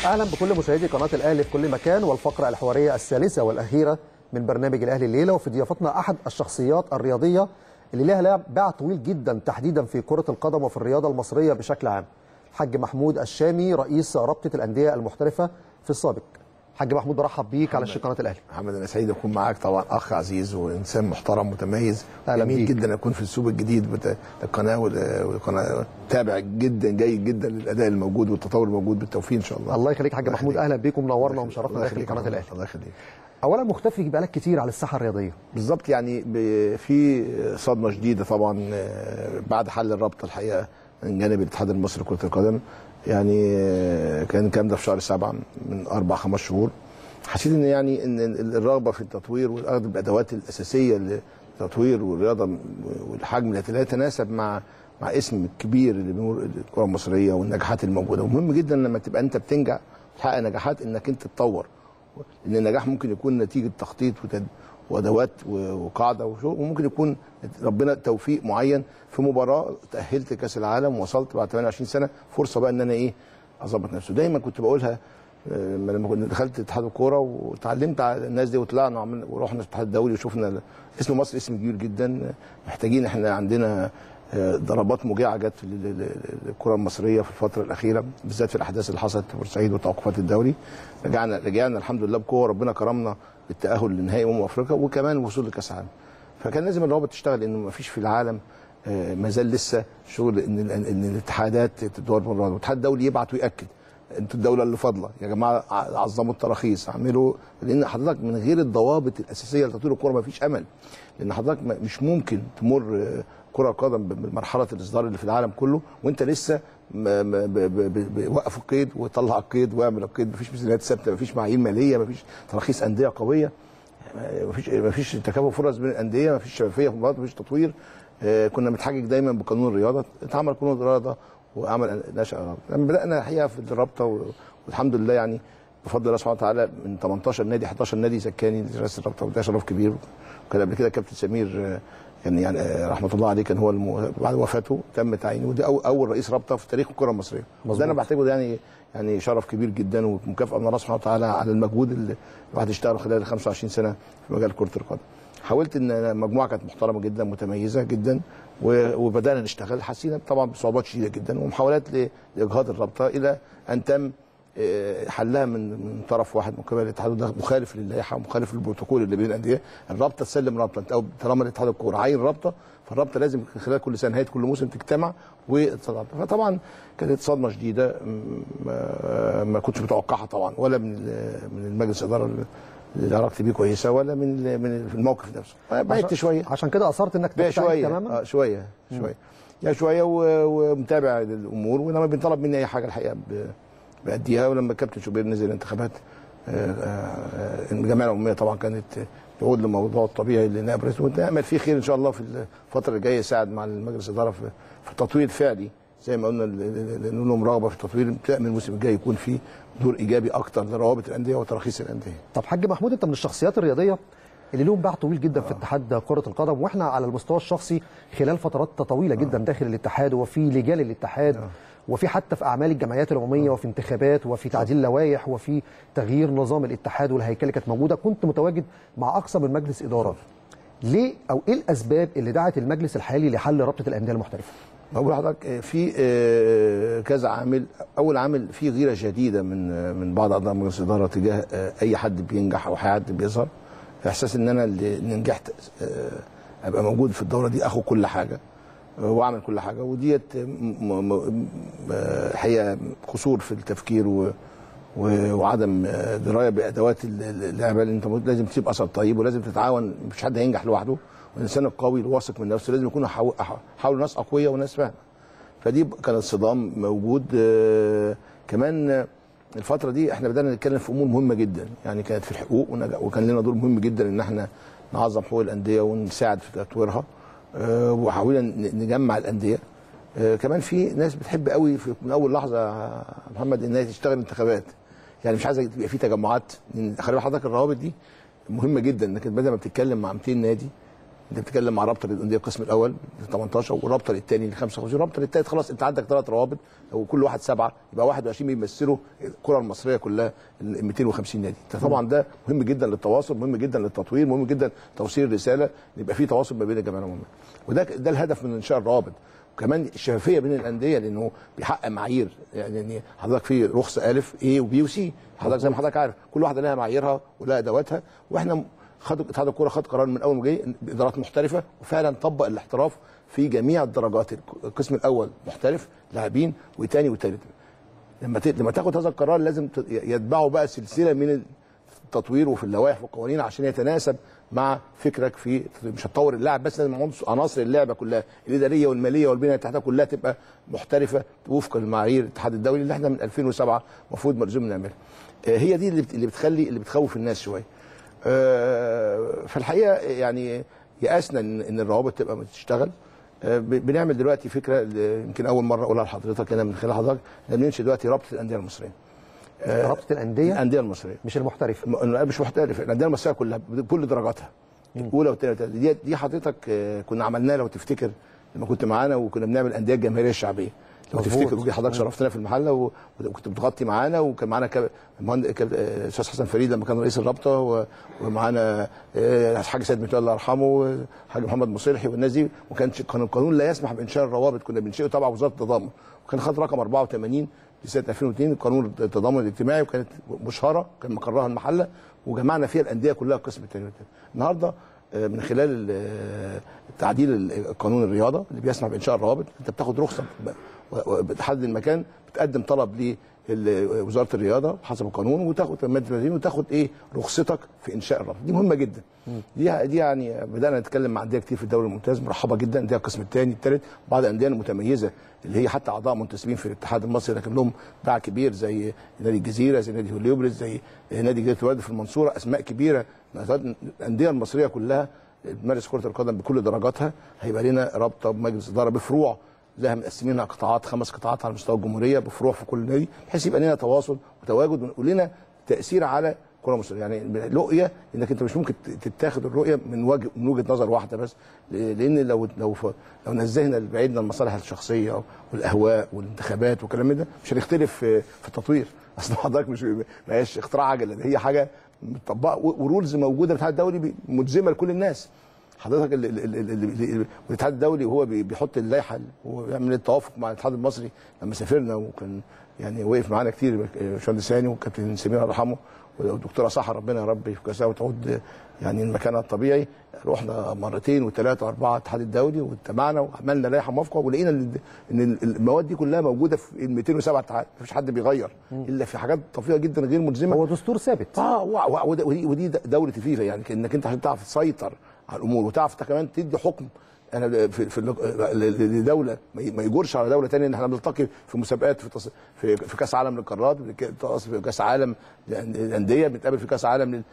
اهلا بكل مشاهدي قناه الاهلي في كل مكان، والفقره الحواريه الثالثه والاخيره من برنامج الاهلي الليله، وفي ضيافتنا احد الشخصيات الرياضيه اللي لها باع طويل جدا تحديدا في كره القدم وفي الرياضه المصريه بشكل عام. الحاج محمود الشامي رئيس رابطه الانديه المحترفه في السابق. حاج محمود برحب بيك على قناه الاهلي. محمد انا سعيد اكون معاك طبعا، اخ عزيز وانسان محترم متميز. جميل جدا اكون في السوق الجديد بتاع القناه، والقناه تابع جدا جيد جدا للاداء الموجود والتطور الموجود، بالتوفيق ان شاء الله. الله يخليك حاج محمود، اهلا بيك ومنورنا ومشرفنا داخل قناه الاهلي. الله يخليك. اولا مختفي بقالك كتير على الساحه الرياضيه. بالظبط، يعني في صدمه شديده طبعا بعد حل الرابطه الحقيقه من جانب الاتحاد المصري لكره القدم. يعني كان الكلام ده في شهر 7 من 4-5 شهور. حسيت ان يعني ان الرغبه في التطوير واخذ الادوات الاساسيه للتطوير والرياضه والحجم التي لا يتناسب مع اسم الكبير اللي بيمر الكره المصريه والنجاحات الموجوده. ومهم جدا لما تبقى انت بتنجح تحقق نجاحات انك انت تطور، لان النجاح ممكن يكون نتيجه تخطيط وادوات وقاعده وممكن يكون ربنا توفيق معين في مباراه تاهلت كاس العالم ووصلت بعد 28 سنه فرصه بقى ان انا اظبط نفسي. دايما كنت بقولها لما كنت دخلت اتحاد الكوره وتعلمت على الناس دي وطلعنا ورحنا الاتحاد الدولي وشفنا اسم مصر اسم كبير جدا. محتاجين، احنا عندنا ضربات موجعه جت في الكره المصريه في الفتره الاخيره، بالذات في الاحداث اللي حصلت في بورسعيد وتوقفات الدوري. رجعنا الحمد لله بقوه، ربنا كرمنا بالتاهل لنهائي افريقيا وكمان الوصول لكاس العالم. فكان لازم الرابطه تشتغل، انه ما فيش في العالم ما زال لسه شغل ان الاتحادات تدور بالرابطه، والاتحاد الدولي يبعت وياكد انتوا الدوله اللي فاضله يا جماعه، عظموا التراخيص، اعملوا، لان حضرتك من غير الضوابط الاساسيه لتطوير الكوره ما فيش امل. لان حضرتك مش ممكن تمر كره القدم بمرحله الاصدار اللي في العالم كله وانت لسه وقف القيد وطلع القيد واعمل القيد، مفيش ميزانيات ثابته، مفيش معايير ماليه، مفيش تراخيص انديه قويه، مفيش تكافؤ فرص بين الانديه، مفيش شفافيه في المباريات، مفيش تطوير. كنا بنتحجج دايما بقانون الرياضه، اتعمل قانون الرياضه وعمل نشأ. لما بدأنا الحقيقه في الرابطه والحمد لله يعني بفضل الله سبحانه وتعالى من 18 نادي 11 نادي زكاني رئيس الرابطه، وده شرف كبير. وكان قبل كده كابتن سمير يعني رحمه الله عليه كان هو بعد وفاته تم تعيينه، ودي اول رئيس رابطه في تاريخ الكره المصريه. وده انا بعتبره يعني شرف كبير جدا ومكافاه من الله سبحانه وتعالى على المجهود اللي الواحد اشتغله خلال 25 سنه في مجال كره القدم. حاولت ان مجموعه كانت محترمه جدا متميزه جدا، وبدانا نشتغل. حسينا طبعا بصعوبات شديده جدا ومحاولات لاجهاض الرابطه الى ان تم حلها من طرف واحد من قبل الاتحاد، وده مخالف للائحه ومخالف للبروتوكول اللي بين الانديه. الرابطه تسلم رابطه، انت طالما الاتحاد الكوره عين رابطه فالرابطه لازم خلال كل سنه نهايه كل موسم تجتمع وتتصدر. فطبعا كانت صدمه شديده ما كنتش متوقعها طبعا، ولا من المجلس الاداره اللي علاقتي بيه كويسه، ولا من الموقف نفسه. بعدت شويه، عشان كده اصرت انك تبتعد تماما. شويه يعني شويه ومتابع للامور، ولما بينطلب مني اي حاجه الحقيقه بأديها. ولما الكابتن شوبير نزل الانتخابات الجمعيه العموميه طبعا كانت تعود للموضوع الطبيعي لنائب رئيس، ونامل فيه خير ان شاء الله في الفتره الجايه يساعد مع المجلس الاداره في التطوير الفعلي زي ما قلنا، لان لهم رغبه في التطوير. من الموسم الجاي يكون في دور ايجابي اكتر لروابط الانديه وتراخيص الانديه. طب حاج محمود، انت من الشخصيات الرياضيه اللي لهم باع طويل جدا في اتحاد كره القدم، واحنا على المستوى الشخصي خلال فترات طويله جدا داخل الاتحاد وفي لجان الاتحاد وفي حتى في اعمال الجمعيات العموميه وفي انتخابات وفي تعديل لوائح وفي تغيير نظام الاتحاد والهيكله اللي كانت موجوده، كنت متواجد مع اكثر من مجلس اداره. ليه او ايه الاسباب اللي دعت المجلس الحالي لحل رابطه الانديه المحترفه؟ بقول لحضرتك في كذا عامل. اول عامل في غيره شديده من بعض اعضاء مجلس الاداره تجاه اي حد بينجح او حد بيظهر، احساس ان انا اللي نجحت ابقى موجود في الدوره دي، اخد كل حاجه واعمل كل حاجه. وديت الحقيقه قصور في التفكير وعدم درايه بادوات اللعبه. اللي انت لازم تسيب اثر طيب، ولازم تتعاون، مفيش حد هينجح لوحده. والانسان القوي الواثق من نفسه لازم يكونوا حوله ناس اقوياء وناس فاهمه. فدي كان الصدام موجود. كمان الفتره دي احنا بدانا نتكلم في امور مهمه جدا، يعني كانت في الحقوق، وكان لنا دور مهم جدا ان احنا نعظم حقوق الانديه ونساعد في تطويرها، وحاولنا نجمع الانديه. كمان في ناس بتحب قوي من اول لحظه يا محمد انها تشتغل انتخابات، يعني مش عايزه يبقى في تجمعات. خلي بالك حضرتك الروابط دي مهمه جدا، انك بدل ما بتتكلم مع 200 نادي انت بتتكلم مع رابطه الانديه القسم الاول 18 والرابطه الثاني 55 والرابطه الثالث، خلاص انت عندك 3 روابط وكل واحد 7 يبقى 21 بيمثلوا الكره المصريه كلها ال 250 نادي. طبعا ده مهم جدا للتواصل، مهم جدا للتطوير، مهم جدا توصيل رساله، يبقى في تواصل ما بين الجماهير والممثل. وده الهدف من انشاء الروابط. وكمان الشفافيه بين الانديه لانه بيحقق معايير، يعني حضرتك في رخصه الف A وبي وسي، حضرتك زي ما حضرتك عارف كل واحده لها معاييرها ولها ادواتها، واحنا اتحاد الكوره خد قرار من اول ما جه بادارات محترفه وفعلا طبق الاحتراف في جميع الدرجات. القسم الاول محترف لاعبين وثاني وثالث. لما تاخد هذا القرار لازم يتبعه بقى سلسله من التطوير وفي اللوائح والقوانين عشان يتناسب مع فكرك في مش هتطور اللاعب بس، لازم عناصر اللعبه كلها الاداريه والماليه والبنيه التحتيه كلها تبقى محترفه وفق المعايير الاتحاد الدولي اللي احنا من 2007 المفروض ملزوم نعملها. هي دي اللي بتخوف الناس شويه. في الحقيقه يعني يأسنا ان الروابط تبقى بتشتغل. بنعمل دلوقتي فكره يمكن اول مره اقولها لحضرتك هنا من خلال حضرتك، بننشئ دلوقتي رابطه الانديه المصريه. رابطه الانديه المصريه مش المحترفه، مش محترفه، الانديه المصريه كلها بكل درجاتها الاولى والثانيه والثالثه. دي حضرتك كنا عملناها لو تفتكر لما كنت معانا وكنا بنعمل الانديه الجماهيريه الشعبيه لو تفتكر، ودي حضرتك شرفتنا في المحله وكنت بتغطي معانا، وكان معانا الاستاذ حسن فريد لما كان رئيس الرابطه، ومعانا حاج سيد متولي الله يرحمه، حاج محمد مصلحي والناس دي. وكان القانون لا يسمح بانشاء الروابط، كنا بنشئه تبع وزاره التضامن، وكان خد رقم 84 لسنه 2002 قانون التضامن الاجتماعي، وكانت مشهره كان مقرها المحله، وجمعنا فيها الانديه كلها القسم الثاني والثالث. النهارده من خلال تعديل قانون الرياضه اللي بيسمح بانشاء الروابط، انت بتاخد رخصه بتحدد المكان، بتقدم طلب لوزاره الرياضه حسب القانون، وتاخد الماده وتاخد رخصتك في انشاء الرابط. دي مهمه جدا. دي يعني بدانا نتكلم مع انديه كتير في الدوري الممتاز مرحبه جدا، انديه القسم الثاني الثالث، بعض الانديه المتميزه اللي هي حتى اعضاء منتسبين في الاتحاد المصري لكن لهم باع كبير زي نادي الجزيره، زي نادي هوليوبلس، زي نادي جزيره الورد في المنصوره، اسماء كبيره. الانديه المصريه كلها بتمارس كره القدم بكل درجاتها. هيبقى لنا رابطه بمجلس اداره بفروع لها مقسمينها قطاعات، 5 قطاعات على مستوى الجمهوريه بفروع في كل نادي، بحيث يبقى لنا تواصل وتواجد ولنا تاثير على الكره المصريه. يعني رؤيه انك انت مش ممكن تتاخد الرؤيه من وجهه نظر واحده بس، لان لو نزهنا بعيدنا المصالح الشخصيه والاهواء والانتخابات والكلام ده مش هنختلف في التطوير. اصل حضرتك مش ما هيش اختراع عجله، هي حاجه متطبقه ورولز موجوده في الاتحاد الدولي ملزمه لكل الناس. حضرتك الاتحاد الدولي وهو بيحط اللائحه ويعمل التوافق مع الاتحاد المصري. لما سافرنا وكان يعني وقف معانا كتير باشمهندس هاني وكابتن سمير الله يرحمه والدكتوره صحه ربنا يا رب يفكسها وتعود يعني المكان الطبيعي، رحنا مرتين وثلاثه واربعه الاتحاد الدولي واتبعنا وعملنا لائحه موافقه، ولقينا ان المواد دي كلها موجوده في ال 207 اتحاد، مفيش حد بيغير الا في حاجات طفيفه جدا غير ملزمه. هو دستور ثابت. ودي دوله الفيفا، يعني انك انت عشان تعرف تسيطر على الامور وتعرف كمان تدي حكم انا في لدوله ما يجورش على دوله ثانيه. ان احنا بنلتقي في مسابقات في كاس عالم للقارات، في كاس عالم للانديه، بنتقابل في كاس عالم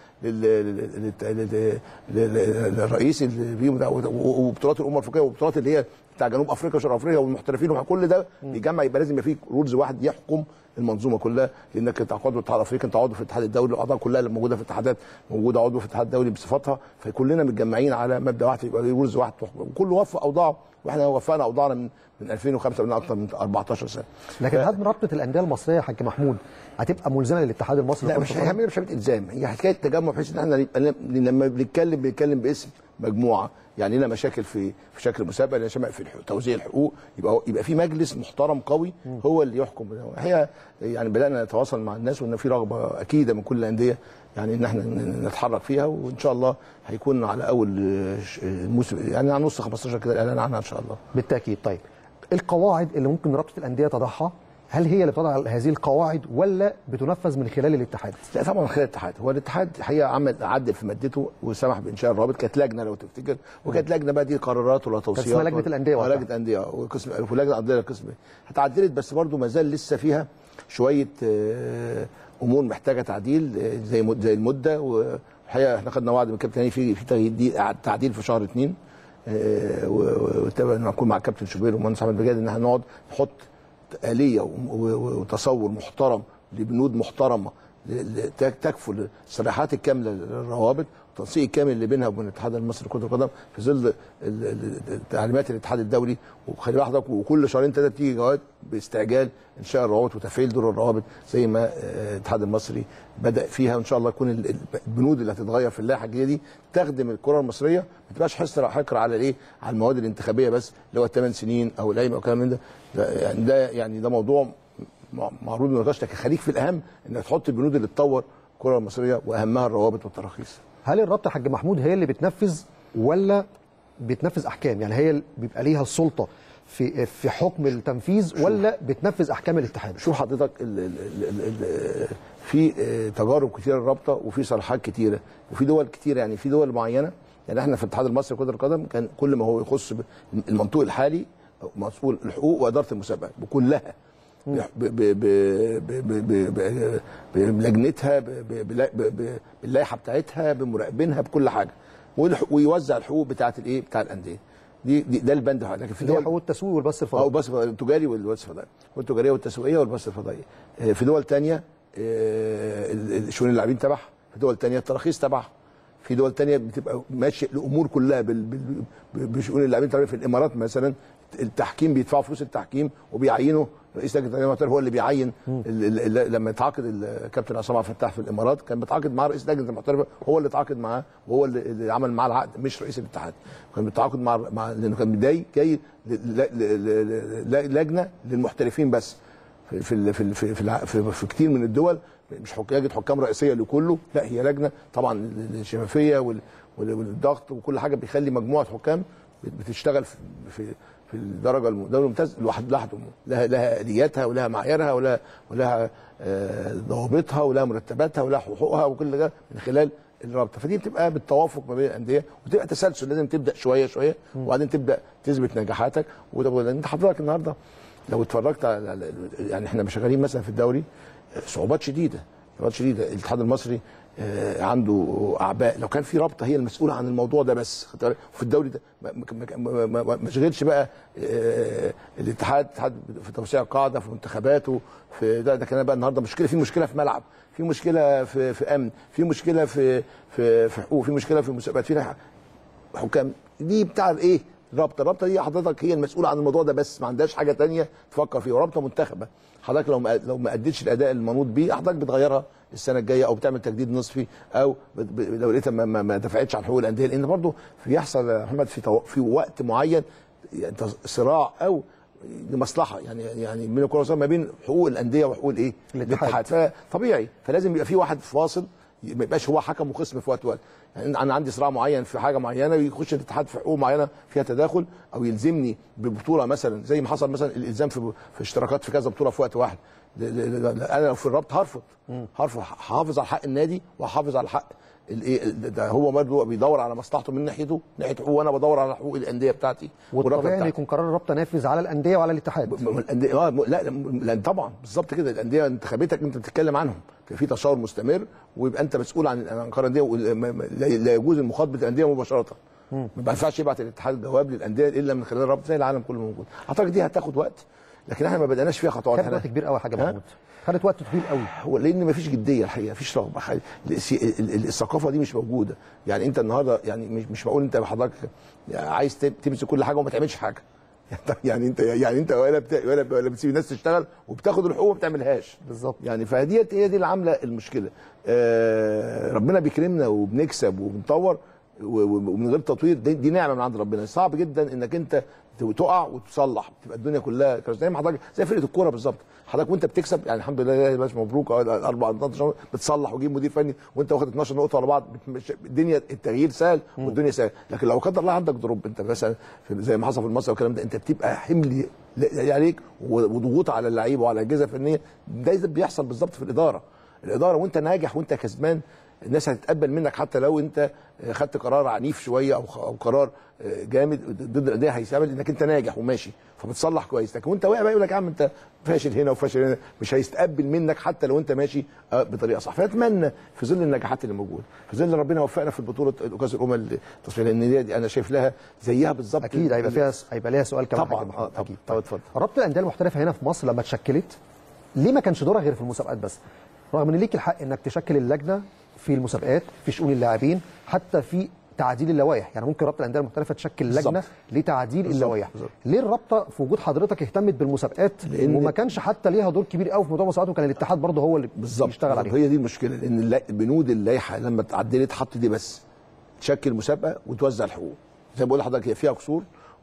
للرئيس اللي فيهم وبطولات الامم الافريقيه وبطولات اللي هي بتاع جنوب افريقيا وشرق افريقيا والمحترفين وكل ده بيجمع. يبقى لازم يبقى في رولز واحد يحكم المنظومه كلها، لانك انت عضو في الاتحاد الافريقي، انت عضو في الاتحاد الدولي، الاعضاء كلها اللي موجوده في الاتحادات موجوده عضو في الاتحاد الدولي بصفتها، فكلنا متجمعين على مبدا واحد، يبقى رولز واحد تحكم، وكل وفق اوضاعه، واحنا وفقنا اوضاعنا من 2005 من اكثر من 14 سنه. لكن هل رابطه الانديه المصريه يا حاج محمود هتبقى ملزمه للاتحاد المصري؟ لا، مش شرط الزام، هي حكايه تجمع، بحيث ان احنا لما بنتكلم باسم مجموعه، يعني لنا مشاكل في شكل المسابقه، لنا مشاكل في توزيع الحقوق، يبقى في مجلس محترم قوي هو اللي يحكم. هي يعني بدانا نتواصل مع الناس، وان في رغبه اكيده من كل الانديه يعني ان احنا نتحرك فيها، وان شاء الله هيكون على اول الموسم يعني على نص 15 كده الاعلان عنها ان شاء الله. بالتاكيد. طيب القواعد اللي ممكن رابطه الانديه تضعها، هل هي اللي بتضع هذه القواعد ولا بتنفذ من خلال الاتحاد؟ لا طبعا من خلال الاتحاد. هو الاتحاد الحقيقه عدل في مادته وسمح بانشاء الروابط، كانت لجنه لو تفتكر، وكانت لجنه بقى دي قرارات ولا توصيات، كانت اسمها لجنه الانديه وقتها، لجنه انديه وقسم ولجنه انديه القسم اتعدلت، بس برضو ما زال لسه فيها شويه امور محتاجه تعديل زي المده. والحقيقه احنا خدنا وعد من الكابتن هاني في تعديل في شهر 2 واتفقنا نكون مع الكابتن شوبير والمهندس احمد بجاد ان احنا نقعد نحط آلية وتصور محترم لبنود محترمة تكفل الصلاحيات الكاملة للروابط، التنسيق الكامل اللي بينها وبين الاتحاد المصري لكره القدم في ظل تعليمات الاتحاد الدولي. وخلي بالك وكل شهرين 3 بتيجي جواب باستعجال انشاء الروابط وتفعيل دور الروابط زي ما الاتحاد المصري بدا فيها. وان شاء الله يكون البنود اللي هتتغير في اللائحه الجديده دي تخدم الكره المصريه، ما تبقاش حكر على الايه، على المواد الانتخابيه بس اللي هو 8 سنين او العيب او كلام من ده. يعني ده موضوع معروض للنقاش، لكن خليك في الاهم انك تحط البنود اللي تطور الكره المصريه واهمها الروابط والتراخيص. هل الرابطه يا حاج محمود هي اللي بتنفذ ولا بتنفذ احكام؟ يعني هي اللي بيبقى ليها السلطه في حكم التنفيذ ولا بتنفذ احكام الاتحاد؟ شوف حضرتك في تجارب كتيره الرابطه وفي صلاحات كتيره وفي دول كتيره. يعني في دول معينه، يعني احنا في الاتحاد المصري لكره القدم كان كل ما هو يخص المنطوق الحالي مسؤول الحقوق واداره المسابقه بكلها بلجنتها باللائحه بتاعتها بمراقبينها بكل حاجه، ويوزع الحقوق بتاعه الايه، بتاع الانديه دي ده البند. لكن في دول حقوق التسويق والبث الفضائي او البث التجاري والبث الفضائي والتجاريه والتسويقيه والبث الفضائي. في دول ثانيه شؤون اللاعبين تبعها، في دول ثانيه التراخيص تبعها، في دول ثانيه بتبقى ماشيه الامور كلها بشؤون اللاعبين. في الامارات مثلا التحكيم بيدفعوا فلوس التحكيم وبيعينوا رئيس لجنه التحكيم المحترف هو اللي بيعين. لما يتعاقد الكابتن عصام عبد الفتاح في الامارات كان بيتعاقد مع رئيس لجنه المحترفه، هو اللي اتعاقد معاه وهو اللي عمل معاه العقد مش رئيس الاتحاد. كان بيتعاقد مع لانه كان جاي لجنه للمحترفين بس. في كتير من الدول مش لجنه حكام رئيسيه لكله، لا هي لجنه طبعا الشفافيه والضغط وكل حاجه بيخلي مجموعه حكام بتشتغل في الدرجه الممتاز لوحدها، لها الياتها ولها معاييرها ولها ضوابطها ولها مرتباتها ولها حقوقها وكل ده من خلال الرابطه. فدي بتبقى بالتوافق ما بين الانديه وتبقى تسلسل، لازم تبدا شويه شويه وبعدين تبدا تثبت نجاحاتك. انت حضرتك النهارده لو اتفرجت على يعني احنا شغالين مثلا في الدوري صعوبات شديده الاتحاد المصري عنده اعباء. لو كان في رابطه هي المسؤوله عن الموضوع ده بس في الدوري ده ما شغلش بقى الاتحاد في توسيع القاعده في منتخباته في ده كان بقى النهارده مشكله في ملعب، في مشكله في امن، في مشكله في حقوق، في مشكله في مسابقات، في حكام. دي بتاع ايه؟ الرابطه دي حضرتك هي المسؤوله عن الموضوع ده بس، ما عندهاش حاجه ثانيه تفكر فيها. ورابطه منتخبه حضرتك لو ما اديتش الاداء المنوط بيه حضرتك بتغيرها السنه الجايه او بتعمل تجديد نصفي، او لو لقيتها ما دفعتش عن حقوق الانديه. لان برضه بيحصل يا محمد في وقت معين صراع او لمصلحه يعني من الكره ما بين حقوق الانديه وحقوق الايه؟ الاتحاد. فطبيعي فلازم يبقى في واحد فاصل، ما يبقاش هو حكم وخصم في وقت. يعني انا عندي صراع معين في حاجه معينه يخش الاتحاد في حقوق معينه فيها تداخل او يلزمني ببطوله مثلا زي ما حصل مثلا الالزام في اشتراكات في كذا بطوله في وقت واحد. انا لو في الرابط هرفض هحافظ على حق النادي وهحافظ على حق الايه ده. هو برضه بيدور على مصلحته من ناحيته ناحيه حقوق، وانا بدور على حقوق الانديه بتاعتي. والطبيعي ان يكون قرار الرابطه نافذ على الانديه وعلى الاتحاد. الانديه لا طبعا بالظبط كده. الانديه انتخاباتك انت بتتكلم عنهم في تشاور مستمر، ويبقى انت مسؤول عن قرار الانديه. لا يجوز المخاطبه الانديه مباشره، ما ينفعش يبعت الاتحاد جواب للانديه الا من خلال الرابطه زي العالم كله موجود. اعتقد دي هتاخد وقت، لكن احنا ما بدأناش فيها خطوات. خدت وقت كبير قوي يا حاج محمود، خدت وقت طويل قوي. هو لان ما فيش جديه الحقيقه، مفيش رغبه. الثقافه دي مش موجوده. يعني انت النهارده يعني مش بقول انت حضرتك عايز تمسك كل حاجه وما تعملش حاجه. يعني انت ولا بتسيب الناس تشتغل وبتاخد الحقوق وما بتعملهاش بالظبط. يعني هي دي اللي عامله المشكله. ربنا بيكرمنا وبنكسب وبنطور ومن غير تطوير، دي نعمه من عند ربنا. صعب جدا انك انت تقع وتصلح، تبقى الدنيا كلها زي ما حضرتك زي فرقه الكوره بالظبط. حضرتك وانت بتكسب يعني الحمد لله يا باشا مبروك 4 نقط بتصلح وتجيب مدير فني وانت واخد 12 نقطه ورا بعض، الدنيا التغيير سهل والدنيا سهل. لكن لو قدر الله عندك دروب انت مثلا زي ما حصل في المصري والكلام ده، انت بتبقى حمل عليك وضغوط على اللعيبه وعلى الاجهزه الفنيه. ده بيحصل بالظبط في الاداره وانت ناجح وانت كسبان الناس هتتقبل منك حتى لو انت خدت قرار عنيف شويه او قرار جامد ضد الانديه، هيستقبل انك انت ناجح وماشي فبتصلح كويس. لكن وانت واقع بقى يقول لك يا عم انت فاشل هنا وفاشل هنا، مش هيستقبل منك حتى لو انت ماشي بطريقه صح. فاتمنى في ظل النجاحات اللي موجوده، في ظل ربنا وفقنا في البطوله كاس الامم التصفيات، لان دي انا شايف لها زيها بالظبط. اكيد هيبقى ليها سؤال كمان. طبعا اكيد. اتفضل. رابطه الانديه المحترفه هنا في مصر لما اتشكلت ليه ما كانش دورها غير في المسابقات بس؟ رغم ان ليك الحق انك تشكل اللجنه في المسابقات، في شؤون اللاعبين، حتى في تعديل اللوائح. يعني ممكن رابطه الانديه المحترفه تشكل لجنه لتعديل اللوائح. ليه الرابطه في وجود حضرتك اهتمت بالمسابقات وما كانش حتى ليها دور كبير قوي في موضوع المسابقات، وكان الاتحاد برضه هو اللي بيشتغل عليه؟ هي دي المشكله، لان بنود اللائحه لما اتعدلت حط دي بس تشكل مسابقه وتوزع الحقوق. زي ما بقول لحضرتك هي فيها قصور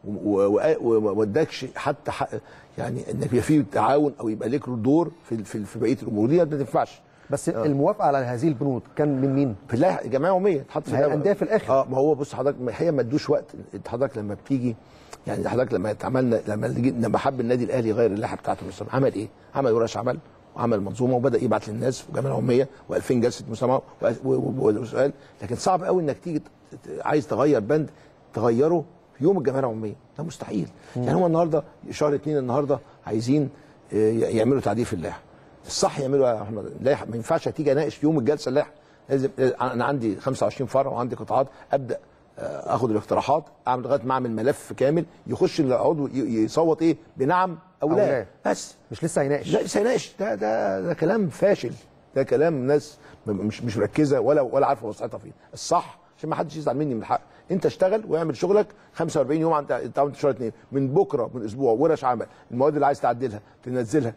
وما ادكش حتى يعني انك يبقى فيه تعاون او يبقى لك دور في بقيه الامور دي ما تنفعش. بس الموافقه على هذه البنود كان من مين؟ في اللائحه جمعيه عموميه تحط في الانديه في الاخر. ما هو بص حضرتك هي ما ادوش وقت. حضرتك لما بتيجي يعني حضرتك لما اتعملنا لما حب النادي الاهلي يغير اللائحه بتاعته عمل ايه؟ عمل ورش عمل وعمل منظومه وبدا يبعت للناس وجمعيه عموميه و2000 جلسه مسامحه وسؤال. لكن صعب قوي انك تيجي عايز تغير بند تغيره في يوم الجمعيه العموميه، ده مستحيل. يعني هم النهارده شهر 2 النهارده عايزين يعملوا تعديل في اللائحه. الصح يعملوا يا احمد اللائحه، ما ينفعش تيجي اناقش يوم الجلسه اللائحه. لازم انا عندي 25 فرع وعندي قطاعات، ابدا اخد الاقتراحات، اعمل لغايه ما اعمل ملف كامل يخش العضو يصوت ايه بنعم او لا. بس مش لسه هيناقش. لا لسه هيناقش. ده كلام فاشل، ده كلام ناس مش مركزه ولا عارفه وسعتها فين. الصح عشان ما حدش يزعل مني من الحق، انت اشتغل واعمل شغلك 45 يوم انت عملت شهر 2 من بكره من اسبوع ورش عمل، المواد اللي عايز تعدلها تنزلها.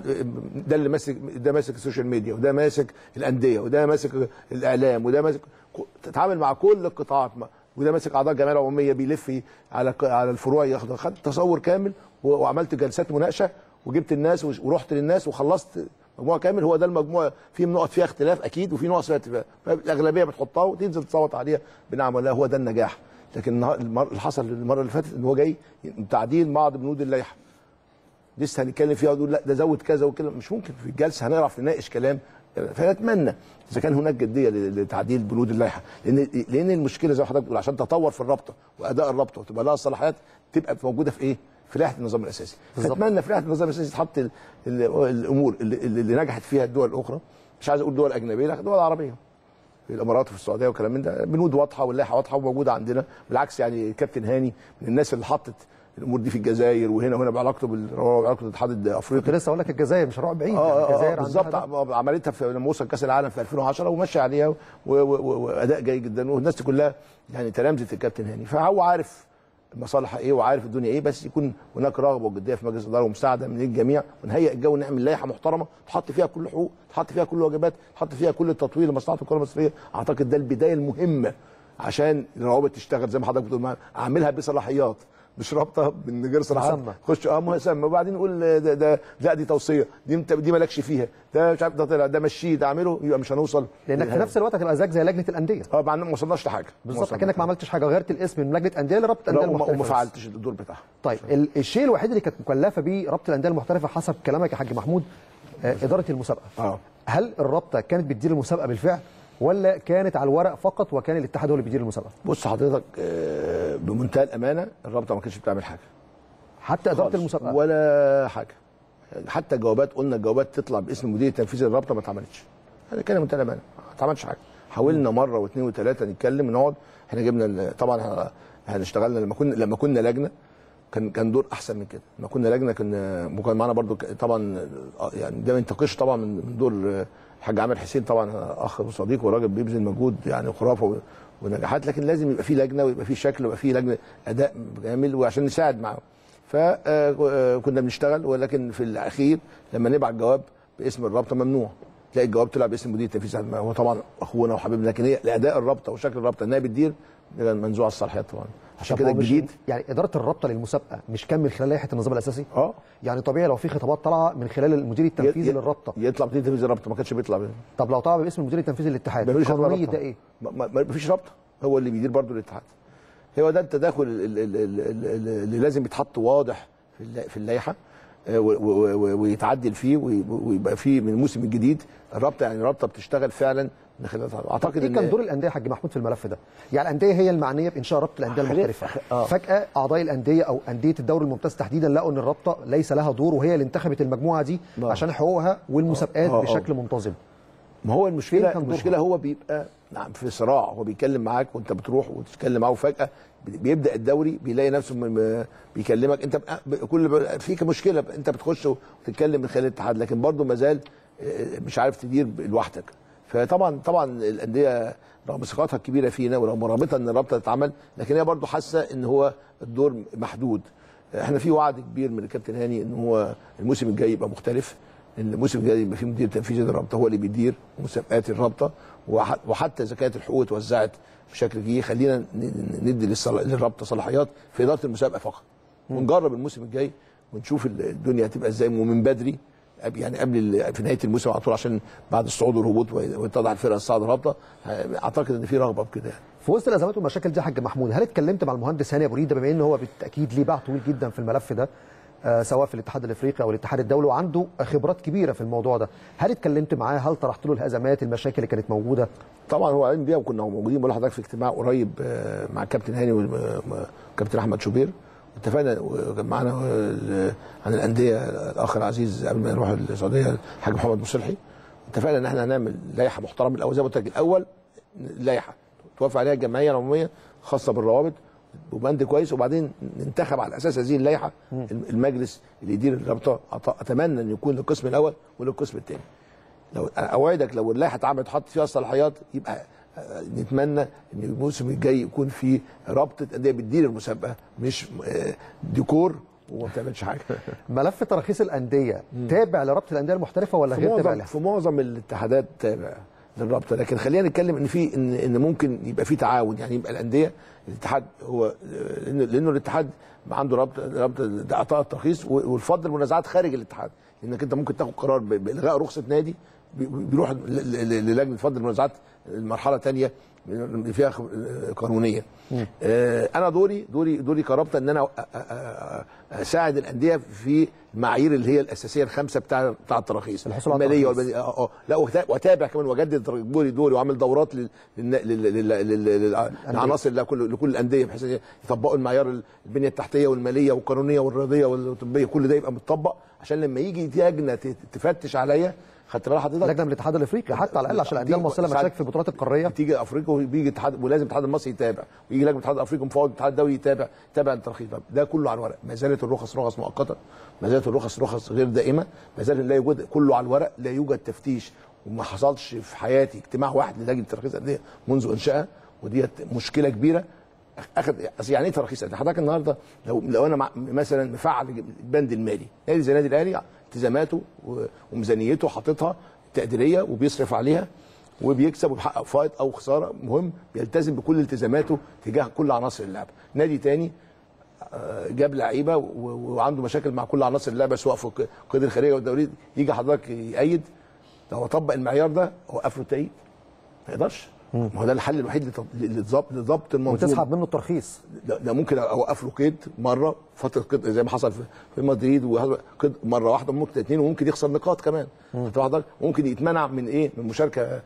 ده اللي ماسك، ده ماسك السوشيال ميديا وده ماسك الانديه وده ماسك الاعلام وده ماسك، تتعامل مع كل القطاعات، وده ماسك اعضاء الجمعيه العموميه بيلف على الفروع ياخد. خدت تصور كامل وعملت جلسات مناقشه وجبت الناس ورحت للناس وخلصت مجموعه كامل. هو ده المجموعه، في نقط فيها اختلاف اكيد وفي نقط فيها اتفاق، الاغلبيه بتحطها وتنزل تصوت عليها بنعم ولا. هو ده النجاح. لكن اللي حصل المره اللي فاتت ان هو جاي تعديل بعض بنود اللائحه لسه هنتكلم فيها ونقول لا ده زود كذا وكده. مش ممكن في الجلسه هنعرف نناقش كلام. فنتمنى اذا كان هناك جديه لتعديل بنود اللائحه، لان المشكله زي ما حضرتك بتقول عشان تطور في الرابطه واداء الرابطه وتبقى لها صلاحيات تبقى موجوده في ايه؟ في لائحه النظام الاساسي. فاتمنى في لائحه النظام الاساسي تحط الامور اللي نجحت فيها الدول الاخرى، مش عايز اقول دول اجنبيه، لا دول عربيه في الامارات وفي السعوديه وكلام من ده، بنود واضحه واللائحه واضحه وموجوده عندنا. بالعكس يعني كابتن هاني من الناس اللي حطت الامور دي في الجزائر وهنا بعلاقته بعلاقته بالاتحاد الافريقي. كنت لسه اقول لك الجزائر مش هروح بعيد. الجزائر بالظبط عملتها لما وصل كاس العالم في 2010 ومشي عليها واداء جيد جدا، والناس كلها يعني تلامذه الكابتن هاني. فهو عارف المصالح ايه وعارف الدنيا ايه، بس يكون هناك رغبه وجديه في مجلس الاداره ومساعده من الجميع ونهيئ الجو، نعمل لائحه محترمه تحط فيها كل حقوق، تحط فيها كل واجبات، تحط فيها كل التطوير لمصلحه الكره المصريه. اعتقد ده البدايه المهمه عشان الروابط تشتغل زي ما حضرتك بتقول، اعملها بصلاحيات مش رابطه من غير صلاحيات خش مسمى وبعدين نقول ده لا دي توصيه دي مالكش فيها، ده مش عارف ده طلع ده مشيه ده اعمله، يبقى مش هنوصل. لانك في نفس الوقت هتبقى زي لجنه الانديه. مع اننا ما وصلناش لحاجه بالظبط، اكنك ما عملتش حاجه، غيرت الاسم من لجنه انديه لرابطه الانديه المحترفه وما فعلتش الدور بتاعها. طيب الشيء الوحيد اللي كانت مكلفه بيه رابطه الانديه المحترفه حسب كلامك يا حاج محمود اداره المسابقه. هل الرابطه كانت بتدير المسابقه بالفعل ولا كانت على الورق فقط وكان الاتحاد هو اللي بيدير المسابقه؟ بص حضرتك بمنتهى الامانه الرابطه ما كانتش بتعمل حاجه حتى اداره المسابقه ولا حاجه. حتى الجوابات قلنا الجوابات تطلع باسم المدير التنفيذي للرابطه ما اتعملتش. هذا كان منتهى الامانه ما اتعملش حاجه. حاولنا مره واثنين وثلاثه نتكلم نقعد، احنا جبنا طبعا احنا اشتغلنا لما كنا لجنه كان دور احسن من كده. لما كنا لجنه كان معانا برضو طبعا يعني ده ما ينتقش طبعا من دور الحاج عامر حسين، طبعا اخ وصديق وراجل بيبذل مجهود يعني خرافه ونجاحات، لكن لازم يبقى في لجنه ويبقى في شكل ويبقى في لجنه اداء كامل وعشان نساعد معاهم. فكنا بنشتغل، ولكن في الاخير لما نبعت جواب باسم الرابطه ممنوع، تلاقي الجواب طلع باسم مدير التنفيذي. هو طبعا اخونا وحبيبنا، لكن هي لاداء الرابطه وشكل الرابطه انها بتدير منزوع الصلاحيات طبعا. عشان كده الجديد يعني اداره الرابطه للمسابقه مش كان من خلال لائحه النظام الاساسي؟ يعني طبيعي لو في خطابات طالعه من خلال المدير التنفيذي للرابطه يطلع مدير التنفيذي للرابطه، ما كانش بيطلع طب لو طلع باسم المدير التنفيذي للاتحاد قانونيا ده ايه؟ ما فيش رابطه، هو اللي بيدير برضه الاتحاد. هو ده التداخل اللي لازم يتحط واضح في اللائحه ويتعدل فيه ويبقى فيه من الموسم الجديد الرابطه، يعني الرابطه بتشتغل فعلا من خلال. اعتقد ان كان دور الانديه يا حاج محمود في الملف ده، يعني الانديه هي المعنيه بانشاء رابطه الانديه المحترفه. فجاه اعضاء الانديه او انديه الدوري الممتاز تحديدا لقوا ان الرابطه ليس لها دور، وهي اللي انتخبت المجموعه دي عشان حقوقها والمسابقات بشكل منتظم. ما هو المشكله هو بيبقى في صراع، هو بيتكلم معاك وانت بتروح وتتكلم معاه، وفجاه بيبدا الدوري بيلاقي نفسه بيكلمك انت كل فيك مشكله، انت بتخش وتتكلم من خلال الاتحاد، لكن برضه ما زال مش عارف تدير لوحدك. فطبعا الانديه رغم ثقتها الكبيره فينا ورغم رغبتها ان الرابطه تتعمل، لكن هي برضه حاسه ان هو الدور محدود. احنا في وعد كبير من الكابتن هاني ان هو الموسم الجاي يبقى مختلف، ان الموسم الجاي يبقى فيه مدير تنفيذي للرابطه هو اللي بيدير مسابقات الرابطه، وحتى اذا كانت الحقوق اتوزعت بشكل جيد خلينا ندي للرابطه صلاحيات في اداره المسابقه فقط، ونجرب الموسم الجاي ونشوف الدنيا هتبقى ازاي ومن بدري، يعني قبل في نهايه الموسم على طول، عشان بعد الصعود والهبوط ويتضح الفرقه الصاعده الرابطه. اعتقد ان في رغبه بكده. في وسط الازمات والمشاكل دي يا حاج محمود، هل اتكلمت مع المهندس هاني ابو ريده بما ان هو بالتاكيد ليه باع طويل جدا في الملف ده سواء في الاتحاد الافريقي او الاتحاد الدولي وعنده خبرات كبيره في الموضوع ده، هل اتكلمت معاه؟ هل طرحت له الازمات المشاكل اللي كانت موجوده؟ طبعا هو علم بيها، وكنا موجودين بقول لحضرتك في اجتماع قريب مع الكابتن هاني والكابتن احمد شوبير، اتفقنا وكان معانا عن الانديه الاخ العزيز قبل ما نروح السعوديه الحاج محمد مصلحي، اتفقنا ان احنا هنعمل لائحه محترمه الاول زي ما قلت لك. الاول لائحه توافق عليها الجمعيه العموميه خاصه بالروابط وبند كويس، وبعدين ننتخب على اساس هذه اللائحه المجلس اللي يدير الرابطه. اتمنى ان يكون للقسم الاول وللقسم الثاني. لو اوعدك لو اللائحه اتعملت وحط فيها الصلاحيات يبقى نتمنى ان الموسم الجاي يكون في رابطه انديه بتدير المسابقه، مش ديكور وما بتعملش حاجه. ملف تراخيص الانديه تابع لرابطه الانديه المحترفه ولا غير تابع لها؟ في معظم الاتحادات تابع للرابطه، لكن خلينا نتكلم ان في ان ممكن يبقى في تعاون، يعني يبقى الانديه الاتحاد هو لانه الاتحاد عنده رابطه اعطاء الترخيص، والفضل المنازعات خارج الاتحاد، لانك انت ممكن تاخد قرار بالغاء رخصه نادي بيروح للجنه فضل المنازعات المرحله الثانيه فيها قانونيه. انا دوري كرابطه ان انا اساعد الانديه في المعايير اللي هي الاساسيه الخمسه بتاع التراخيص الماليه لا، واتابع كمان واجدد دوري واعمل دورات للعناصر لكل الانديه بحيث يطبقوا المعيار البنيه التحتيه والماليه والقانونيه والرياضيه والطبيه، كل ده يبقى متطبق عشان لما يجي لجنه تفتش عليا. خدت بالك حضرتك؟ لجنه من الاتحاد الافريقي حتى على الاقل عشان الانديه المصريه لما تشارك في البطولات القاريه تيجي افريقيا وبيجي الاتحاد، ولازم الاتحاد المصري يتابع، ويجي لجنه الاتحاد الافريقي مفوض الاتحاد الدولي يتابع الترخيص. ده كله على الورق. ما زالت الرخص رخص مؤقته، ما زالت الرخص رخص غير دائمه، ما زال لا يوجد، كله على الورق، لا يوجد تفتيش. وما حصلش في حياتي اجتماع واحد للجنه ترخيص الانديه منذ انشائها، وديت مشكله كبيره. يعني ايه ترخيص انديه؟ حضرتك النهارده لو انا مثلا مفعل البند المالي، نادي زي النادي الاهلي التزاماته وميزانيته حاططها تقديريه وبيصرف عليها وبيكسب وبيحقق فائض او خساره، مهم بيلتزم بكل التزاماته تجاه كل عناصر اللعبه. نادي تاني جاب لعيبه وعنده مشاكل مع كل عناصر اللعبه سواء في القيد الخارجي والدولي، يجي حضرتك يأيد، لو طبق المعيار ده وقف له التأييد ما يقدرش. ما هو ده الحل الوحيد لضبط المنظومه، وتسحب منه الترخيص. ده ممكن اوقف له قيد مره، فتره قيد زي ما حصل في مدريد، قيد مره واحده، ممكن اثنين، وممكن يخسر نقاط كمان. ممكن يتمنع من من المشاركه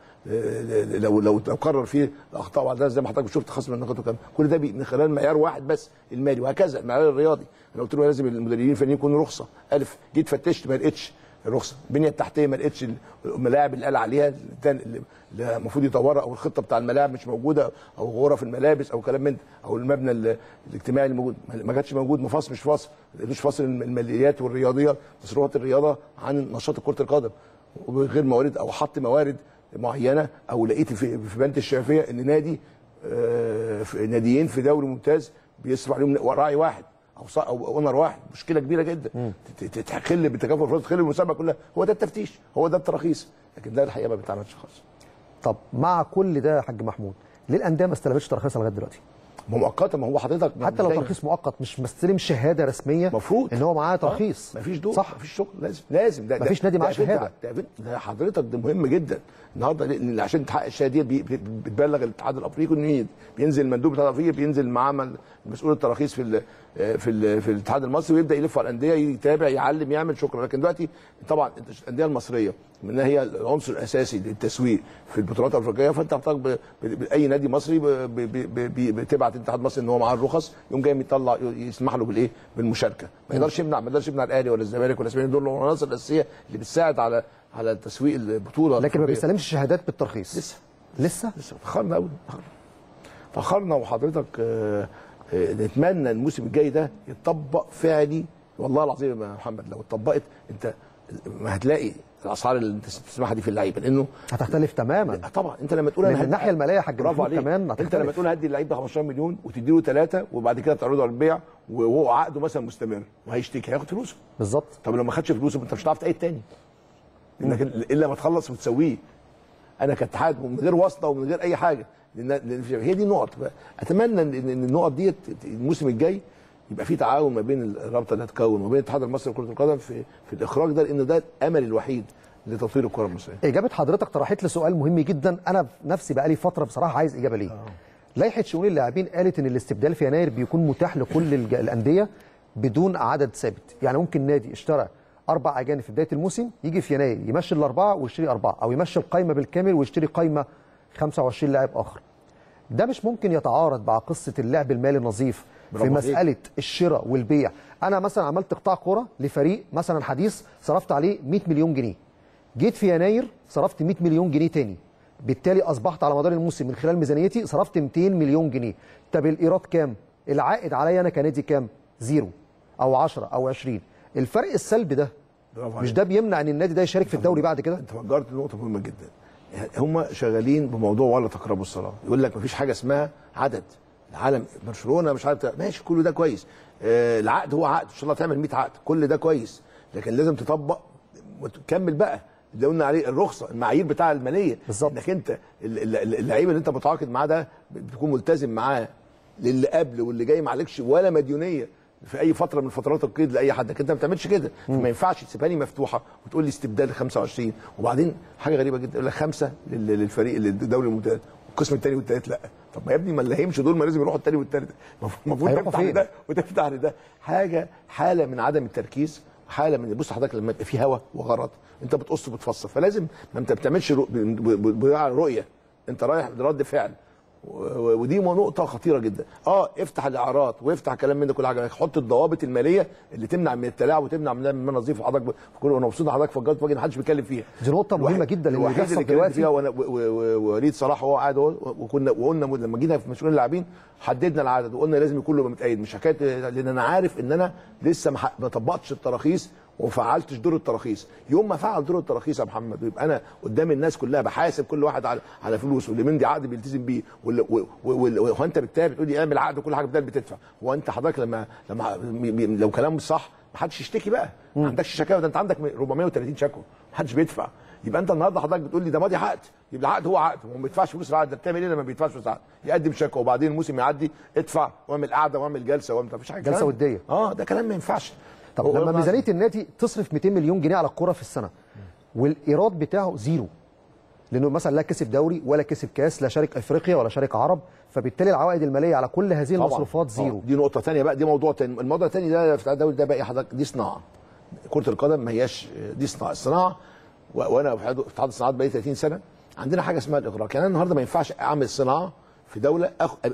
لو قرر فيه اخطاء وعدالات زي ما حضرتك شفت خصم النقاط وكمان. كل ده من خلال معيار واحد بس المالي، وهكذا المعيار الرياضي. انا قلت له لازم المدربين الفنيين يكونوا رخصه الف، جيت فتشت ما لقيتش الرخصه، البنيه التحتيه ما لقيتش الملاعب اللي قال عليها اللي المفروض يطورها، او الخطه بتاع الملاعب مش موجوده، او غرف الملابس او كلام من ده، او المبنى الاجتماعي الموجود ما كانش موجود، مفاصل مش فاصل، مش فاصل الماليات والرياضيه مصروفات الرياضه عن نشاط كره القدم وغير موارد، او حط موارد معينه، او لقيت في بنت الشافيه ان ناديين في دوري ممتاز بيصرف عليهم راعي واحد او اونر واحد، مشكله كبيره جدا تخل بالتكافل الفرص، تخل المسابقه كلها. هو ده التفتيش، هو ده التراخيص، لكن ده الحقيقه ما بيتعملش خالص. طب مع كل ده يا حاج محمود، ليه الانديه ما استلمتش ترخيصها لغايه دلوقتي؟ مؤقته، ما هو حضرتك حتى لو ترخيص مؤقت مش مستلم شهاده رسميه المفروض ان هو معاه ترخيص. مفيش دور، صح، مفيش شغل، لازم ده مفيش نادي معاه شهاده. ده حضرتك ده مهم جدا النهارده، عشان تحقق الشهاده دي بتبلغ الاتحاد الافريقي انه بينزل المندوب بتاع الافريقي، بينزل معاه مسؤول التراخيص في الاتحاد المصري، ويبدا يلف على الانديه يتابع يعلم يعمل شكرا. لكن دلوقتي طبعا الانديه المصريه منها هي العنصر الاساسي للتسويق في البطولات الافريقيه، فانت محتاج اي نادي مصري بتبعت الاتحاد المصري ان هو معاه الرخص، يقوم جاي يطلع يسمح له بالايه؟ بالمشاركه. ما يقدرش يمنع الاهلي ولا الزمالك ولا الاسماعيلي، دول العناصر الاساسيه اللي بتساعد على تسويق البطوله. لكن ما بيستلمش شهادات بالترخيص لسه فخرنا قوي، فخرنا. وحضرتك نتمنى الموسم الجاي ده يتطبق فعلي، والله العظيم يا محمد لو اتطبقت. انت ما هتلاقي الاسعار اللي انت تسمعها دي في اللعيبه، لانه هتختلف تماما. طبعا انت لما تقول من الناحيه الماليه يا حاج برافو عليك كمان انت لما تقول هدي اللعيب ده 15 مليون وتدي له 3 وبعد كده تعرضه على البيع وهو عقده مثلا مستمر وهيشتكي هياخد فلوسه بالظبط. طب لو ما خدش فلوسه انت مش هتعرف تقيد تاني انك الا ما تخلص وتسويه. انا كاتحاد من غير واسطه ومن غير اي حاجه، لان هي دي النقط. اتمنى ان النقط دي الموسم الجاي يبقى في تعاون ما بين الرابطه اللي هتكون وما بين الاتحاد المصري لكره القدم في الاخراج ده، لانه ده الامل الوحيد لتطوير الكره المصريه. اجابه حضرتك طرحت لي سؤال مهم جدا، انا نفسي بقى لي فتره بصراحه عايز اجابه ليه. لائحه شؤون اللاعبين قالت ان الاستبدال في يناير بيكون متاح لكل الانديه بدون عدد ثابت، يعني ممكن نادي اشترى 4 اجانب في بدايه الموسم يجي في يناير يمشي الاربعه ويشتري 4، او يمشي القايمه بالكامل ويشتري قايمه 25 لاعب اخر. ده مش ممكن يتعارض مع قصه اللعب المالي النظيف في مساله الشراء والبيع؟ انا مثلا عملت قطاع كوره لفريق مثلا حديث صرفت عليه 100 مليون جنيه، جيت في يناير صرفت 100 مليون جنيه تاني، بالتالي اصبحت على مدار الموسم من خلال ميزانيتي صرفت 200 مليون جنيه. طب الايراد كام؟ العائد عليا انا كنادي كام؟ 0 او 10 او 20. الفرق السلبي ده مش ده بيمنع ان النادي ده يشارك في الدوري بعد كده؟ انت فجرت نقطه مهمه جدا. هم شغالين بموضوع ولا تقربوا الصلاه، يقول لك مفيش حاجه اسمها عدد. العالم برشلونه مش عارف ماشي كل ده كويس، العقد هو عقد ان شاء الله تعمل 100 عقد كل ده كويس، لكن لازم تطبق وتكمل بقى اللي قلنا عليه الرخصه المعايير بتاع الماليه بالظبط. انك انت اللعيب اللي انت متعاقد معاه ده بتكون ملتزم معاه للي قبل واللي جاي ما عليكش ولا مديونيه في اي فتره من فترات القيد لاي حد، لكن انت ما بتعملش كده. فما ينفعش تسيبها لي مفتوحه وتقول لي استبدال 25 وبعدين حاجه غريبه جدا يقول لك 5 للفريق الدوري الممتاز والقسم الثاني والثالث لا. طب ما يا ابني ما اللي هيمشوا دول ما لازم يروحوا الثاني والثالث، المفروض تفتح لده وتفتح لده. حاله من عدم التركيز، حاله من بص حضرتك لما يبقى في هوا وغرض انت بتقص وبتفصل، فلازم ما انت بتعملش رؤيه، انت رايح برد فعل، ودي نقطه خطيره جدا. افتح الاعارات وافتح كلام من ده كل حاجه، حط الضوابط الماليه اللي تمنع من التلاعب وتمنع من النظيف. حضرتك انا مبسوط ان حضرتك فجرت وجه ما حدش بيتكلم فيها، دي نقطه مهمه جدا اللي بيحصل دلوقتي فيها. ووليد صلاح وهو قاعد اهو، وقلنا لما جينا في مسؤولين اللاعبين حددنا العدد وقلنا لازم يكون له متأيد، مش حكايه لان انا عارف ان انا لسه ما طبقتش التراخيص وفعلتش دور التراخيص. يوم ما فعل دور التراخيص يا محمد ويبقى انا قدام الناس كلها بحاسب كل واحد على فلوس، واللي مندي عقد بيلتزم بيه، وانت بالتالي بتقول لي اعمل عقد وكل حاجه بدل بتدفع. هو انت حضرتك لما لو كلام مش صح ما حدش يشتكي بقى، ما عندكش شكاوى، ده انت عندك 430 شكوى ما حدش بيدفع. يبقى انت النهارده حضرتك بتقول لي ده ماضي عقد، يبقى العقد هو عقد وما بيدفعش فلوس العقد. ده بتعمل ايه لما ما بيدفعش فلوس العقد؟ يقدم شكوى وبعدين الموسم يعدي ادفع واعمل قعده واعمل جلسه واعمل مفيش حاجه، جلسه وديه. ده كلام ما ينفعش. طب لما ميزانيه النادي تصرف 200 مليون جنيه على الكوره في السنه والايراد بتاعه 0، لانه مثلا لا كسب دوري ولا كسب كاس، لا شارك افريقيا ولا شارك عرب، فبالتالي العوائد الماليه على كل هذه المصروفات 0. دي نقطه ثانيه بقى، دي موضوع ثاني. الموضوع الثاني ده في الدوري ده بقى حضرتك دي صناعه. كره القدم ما هياش دي الصناعه. وانا في اتحاد الصناعات بقالي 30 سنه عندنا حاجه اسمها الاغراق. يعني انا النهارده ما ينفعش اعمل صناعه في دوله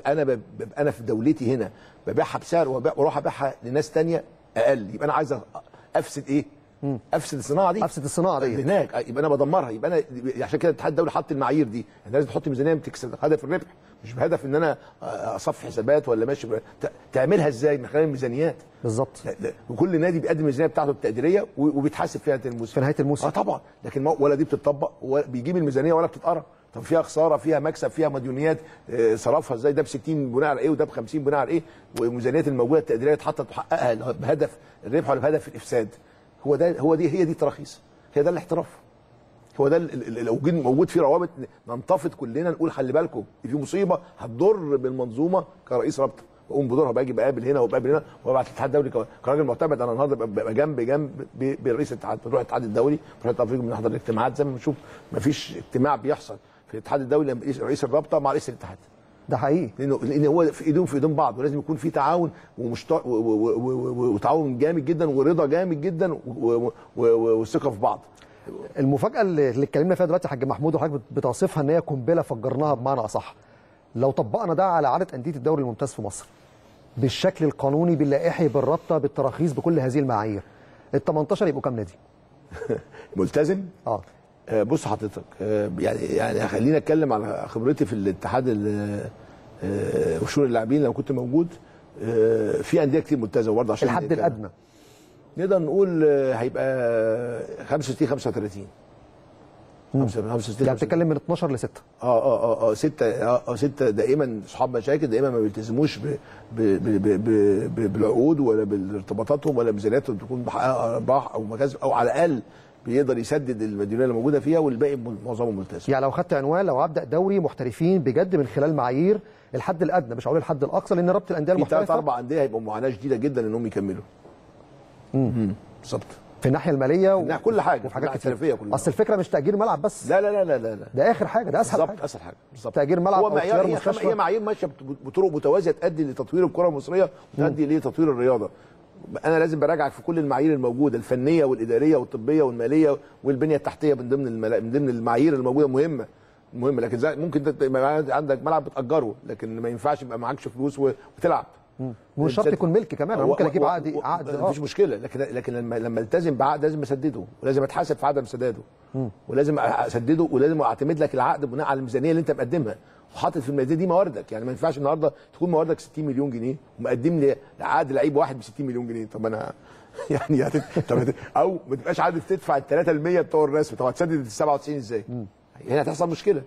انا في دولتي هنا ببيعها بسعر واروح ابيعها لناس ثانيه اقل، يبقى انا عايز افسد ايه؟ افسد الصناعه دي، افسد الصناعه دي هناك، يبقى انا بدمرها. يبقى انا عشان كده الاتحاد الدولي حط المعايير دي، انت لازم تحط ميزانيه بتكسب هدف الربح، مش بهدف ان انا اصفي حسابات ولا ماشي تعملها ازاي من خلال الميزانيات. بالظبط. وكل نادي بيقدم الميزانيه بتاعته التقديريه وبيتحاسب فيها الموسم في نهايه الموسم. طبعا، لكن ولا دي بتطبق ولا بيجيب الميزانيه ولا بتتقرا. طب فيها خساره، فيها مكسب، فيها مديونيات، صرفها ازاي؟ ده ب 60 بناء على ايه وده ب 50 بناء على ايه؟ والميزانيات الموجوده التقديريه اتحطت تحققها بهدف الربح ولا بهدف الافساد؟ هي دي التراخيص، هي ده الاحتراف، هو ده لو موجود فيه روابط ننتفض كلنا نقول خلي بالكم في مصيبه هتضر بالمنظومه. كرئيس رابطه بقوم بدورها، باجي بقابل هنا وبقابل هنا وببعت الاتحاد الدولي كراجل معتمد. انا النهارده ببقى جنب برئيس الاتحاد، بنروح الاتحاد الدولي، بنروح افريقيا، بنحضر الاجتماعات زي ما بنشوف. ما فيش اجتماع بيحصل في الاتحاد الدولي رئيس الرابطه مع رئيس الاتحاد. ده حقيقي، لان هو في ايدهم بعض، ولازم يكون في تعاون وتعاون جامد جدا ورضا جامد جدا والثقه في بعض. المفاجاه اللي اتكلمنا فيها دلوقتي يا حاج محمود وحضرتك بتوصفها ان هي قنبله فجرناها بمعنى اصح، لو طبقنا ده على عدد انديه الدوري الممتاز في مصر بالشكل القانوني باللائحي بالرابطه بالتراخيص بكل هذه المعايير، ال 18 يبقوا كام نادي؟ ملتزم؟ بص حضرتك، يعني خلينا اتكلم على خبرتي في الاتحاد وشؤون اللاعبين لما كنت موجود. في انديه كتير ملتزمه برضه عشان الحد الادنى نقدر نقول هيبقى 65 35 65 يعني بتتكلم من 12 ل 6. 6 دائما اصحاب مشاكل، دائما ما بيلتزموش بالعقود ولا بارتباطاتهم ولا ميزانياتهم تكون محققه ارباح او مكاسب، او على الاقل بيقدر يسدد المديونيه اللي موجوده فيها، والباقي معظمه ملتزم. يعني لو خدت عنوان، لو ابدا دوري محترفين بجد من خلال معايير الحد الادنى، مش هقول الحد الاقصى، لان رابطه الانديه المحترفه في 3 4 انديه هيبقوا معاناه شديده جدا انهم يكملوا. بالظبط. في الناحيه الماليه في كل حاجه، وفي حاجات كتير. اصل الفكره مش تاجير ملعب بس. لا لا لا لا لا، ده اخر حاجه، ده اسهل حاجه. اسهل حاجه بالظبط. تاجير ملعب هو او اختيار مستشفى، هي معايير ماشيه بطرق متوازيه تؤدي لتطوير الكره المصريه وتؤدي لتطوير الرياضه. انا لازم براجعك في كل المعايير الموجوده، الفنيه والاداريه والطبيه والماليه والبنيه التحتيه من ضمن المعايير الموجوده مهمه. لكن ممكن عندك ملعب بتاجره، لكن ما ينفعش يبقى معكش فلوس وتلعب. مش شرط يكون ملك كمان، انا ممكن اجيب عقد مفيش مشكله، لكن لما التزم بعقد لازم اسدده، ولازم اتحاسب في عدم سداده، ولازم اسدده، ولازم اعتمد لك العقد بناء على الميزانيه اللي انت مقدمها وحاطط في الميزانيه دي مواردك. يعني ما ينفعش النهارده تكون مواردك 60 مليون جنيه ومقدم لي عقد لعيب واحد ب 60 مليون جنيه. طب انا يعني او ما تبقاش عارف تدفع ال 3% بتوع الرسم، طب هتسدد ال 97 ازاي؟ هنا هتحصل مشكله،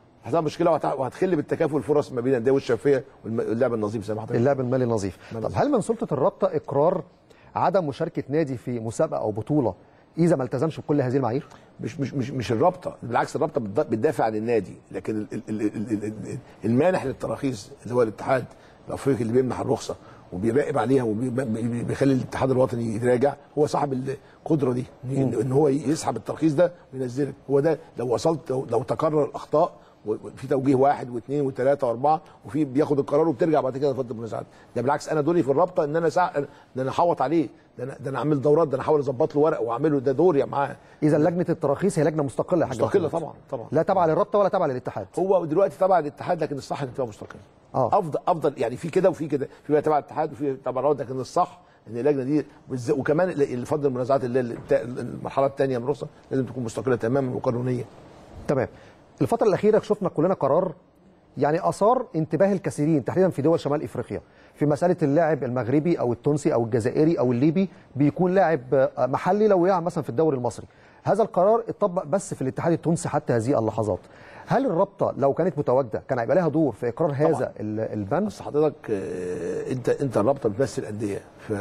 وهتخل بالتكافؤ الفرص ما بين الانديه والشفافيه واللعب النظيف زي ما حضرتك. اللعب المالي النظيف. طب هل من سلطه الرابطه اقرار عدم مشاركه نادي في مسابقه او بطوله اذا ما التزمش بكل هذه المعايير؟ مش الرابطه، بالعكس الرابطه بتدافع عن النادي، لكن المانح للتراخيص اللي هو الاتحاد الافريقي اللي بيمنح الرخصه وبيراقب عليها وبيخلي الاتحاد الوطني يراجع، هو صاحب القدره دي ان هو يسحب الترخيص ده وينزلك. هو ده لو وصلت، لو تكرر الاخطاء وفي توجيه 1 و2 و3 و4 وفي بياخد القرار وبترجع بعد كده تفضل المنازعات. ده بالعكس انا دوري في الرابطه ان انا احوط عليه، ده انا اعمل دورات، ده انا احاول اظبط له ورق واعمله، ده دوري معاه. اذا لجنه التراخيص هي لجنه مستقله يا حاج؟ مستقله طبعا لا تابعه للرابطه ولا تابعه للاتحاد. هو دلوقتي تابعه للاتحاد، لكن الصح انها تبقى مستقله. افضل يعني في كده وفي كده، في تبع الاتحاد وفي تبع الرابطه، لكن الصح ان اللجنه دي وكمان اللي فضل المنازعات اللي المرحله الثانيه من الرخصه لازم تكون مستقله تماما وقانونيه. تمام. الفتره الاخيره شفنا كلنا قرار يعني اثار انتباه الكثيرين تحديدا في دول شمال افريقيا، في مساله اللاعب المغربي او التونسي او الجزائري او الليبي بيكون لاعب محلي لو يلعب مثلا في الدوري المصري. هذا القرار اتطبق بس في الاتحاد التونسي حتى هذه اللحظات. هل الرابطه لو كانت متواجده كان هيبقى لها دور في اقرار هذا البند؟ بس حضرتك انت الرابطه بتمثل الانديه،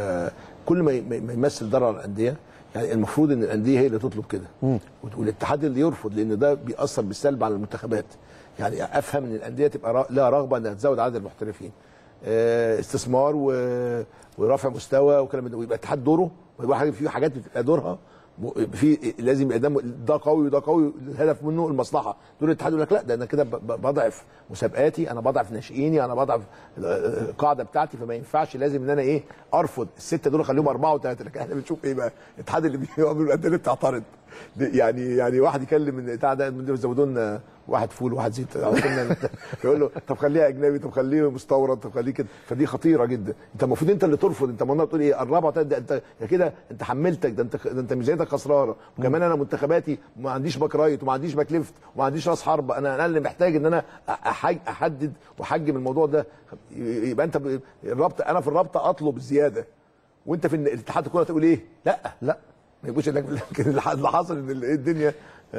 فكل ما يمثل ضرر الانديه يعني المفروض ان الانديه هي اللي تطلب كده والاتحاد اللي يرفض، لان ده بيأثر بالسلب على المنتخبات. يعني افهم ان الانديه تبقى لها رغبه انها تزود عدد المحترفين، استثمار ورفع مستوى وكلام ده، ويبقى الاتحاد دوره، ويبقى في حاجات بتبقى دورها في لازم يبقى ده قوي وده قوي، الهدف منه المصلحه. دول الاتحاد يقول لك لا، ده انا كده بضعف مسابقاتي، انا بضعف ناشئيني، انا بضعف القاعده بتاعتي، فما ينفعش، لازم ان انا ارفض السته دول اخليهم 4 و3. لكن احنا بنشوف ايه بقى؟ الاتحاد اللي بيعمل الانديه اللي بتعترض، يعني واحد يكلم من بتاع ده زودوا لنا 1 فول و1 زيت، يقول له طب خليها اجنبي، طب خليه مستورد، طب خليه كده. فدي خطيره جدا. انت المفروض انت اللي ترفض، انت المفروض تقول ايه؟ الرابعه ده انت كده انت حملتك، ده انت ميزانيتك خسرانه، وكمان انا منتخباتي ما عنديش باك رايت وما عنديش باك ليفت وما عنديش راس حرب، انا اللي محتاج ان انا احدد واحجم الموضوع ده. يبقى انت الرابطه، انا في الرابطه اطلب زياده، وانت في الاتحاد الكوره تقول ايه؟ لا ما يبقوش اللي حصل ان الدنيا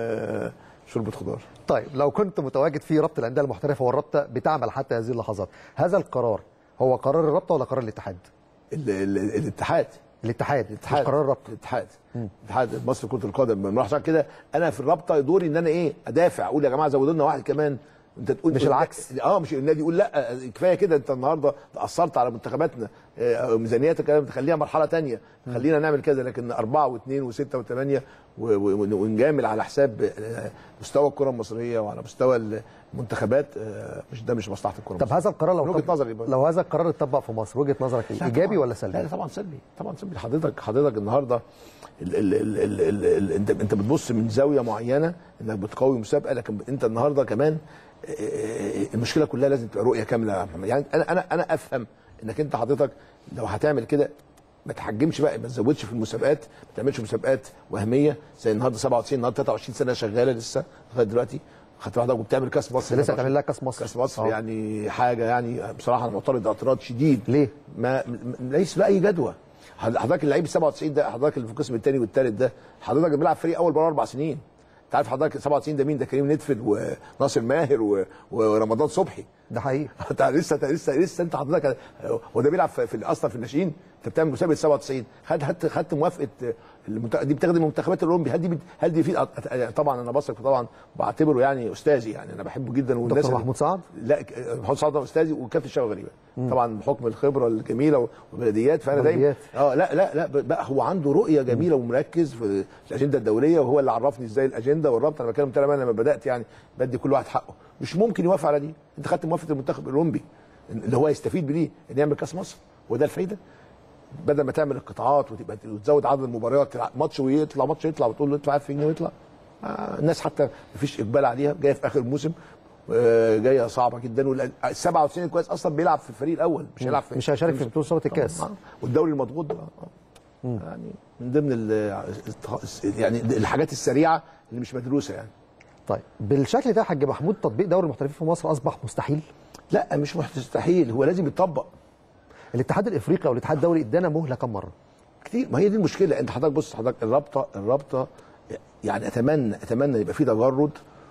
شوربه خضار. طيب لو كنت متواجد في رابطه الانديه المحترفه والرابطه بتعمل حتى هذه اللحظات، هذا القرار هو قرار الرابطه ولا قرار الاتحاد؟ الاتحاد مش قرار الرابطه. الاتحاد المصري لكره القدم. عشان كده انا في الرابطه دوري ان انا ادافع، اقول يا جماعه زودوا لنا واحد كمان. انت تقول مش العكس. مش النادي يقول لا كفايه كده، انت النهارده اثرت على منتخباتنا، ميزانيتك تخليها مرحله ثانيه، خلينا نعمل كذا. لكن 4 و2 و6 و8 ونجامل على حساب مستوى الكره المصريه وعلى مستوى المنتخبات، مش مصلحه الكره. طب هذا القرار لو هذا القرار اتطبق في مصر، وجهه نظرك ايه؟ ايجابي ولا سلبي؟ لا طبعا سلبي، طبعا سلبي. حضرتك النهارده انت بتبص من زاويه معينه انك بتقوي مسابقه، لكن انت النهارده كمان المشكله كلها لازم تبقى رؤيه كامله يا محمد. يعني انا افهم انك انت حضرتك لو هتعمل كده ما تحجمش بقى، ما تزودش في المسابقات، ما تعملش مسابقات وهميه زي النهارده 97 النهارده 23 سنه شغاله لسه لغايه دلوقتي. خدت واحده وبتعمل كاس مصر، لسه هتعمل لها كاس مصر. يعني حاجه، يعني بصراحه انا معترض اعتراض شديد. ليه؟ ما ليس له اي جدوى. حضرتك اللعيب 97 ده، حضرتك اللي في القسم الثاني والثالث ده، حضرتك بيلعب فريق اول بقى 4 سنين. انت عارف حضرتك 97 ده مين؟ ده كريم ندفل وناصر ماهر ورمضان صبحي. ده حقيقي. انت لسه انت حضرتك وده بيلعب في اصلا في الناشئين. انت بتعمل مسابقه 97، خدت موافقه دي بتخدم المنتخبات الاولمبي. هل دي في طبعا انا بثق طبعا، بعتبره يعني استاذي، يعني انا بحبه جدا. والناس دكتور محمود سعد؟ لا، محمود سعد استاذي، وكابتن شوقي غريبه طبعا بحكم الخبره الجميله والبلديات. فانا دايما لا بقى هو عنده رؤيه جميله ومركز في الاجنده الدوليه، وهو اللي عرفني ازاي الاجنده والرابطه. انا بتكلم تماما لما بدات يعني بدي كل واحد حقه. مش ممكن يوافق على دي. انت خدت موافقه المنتخب الاولمبي اللي هو يستفيد بدي ان يعمل كاس مصر، وده الفايده. بدل ما تعمل القطاعات وتزود عدد المباريات، ماتش ويطلع ماتش يطلع وتقول له ادفع 1000 جنيه ويطلع. الناس حتى مفيش اقبال عليها، جايه في اخر الموسم، جايه صعبه جدا. وال 97 كويس اصلا بيلعب في الفريق الاول، مش هيشارك في بطوله الكاس. والدوري المضغوط ده يعني من ضمن يعني الحاجات السريعه اللي مش مدروسه يعني. طيب بالشكل ده يا حاج محمود، تطبيق دوري المحترفين في مصر اصبح مستحيل؟ لا مش مستحيل، هو لازم يتطبق. الاتحاد الافريقي او الاتحاد الدولي ادانا مهله كم مره؟ كتير. ما هي دي المشكله. انت حضرتك بص، حضرتك الرابطه يعني اتمنى يبقى في تجرد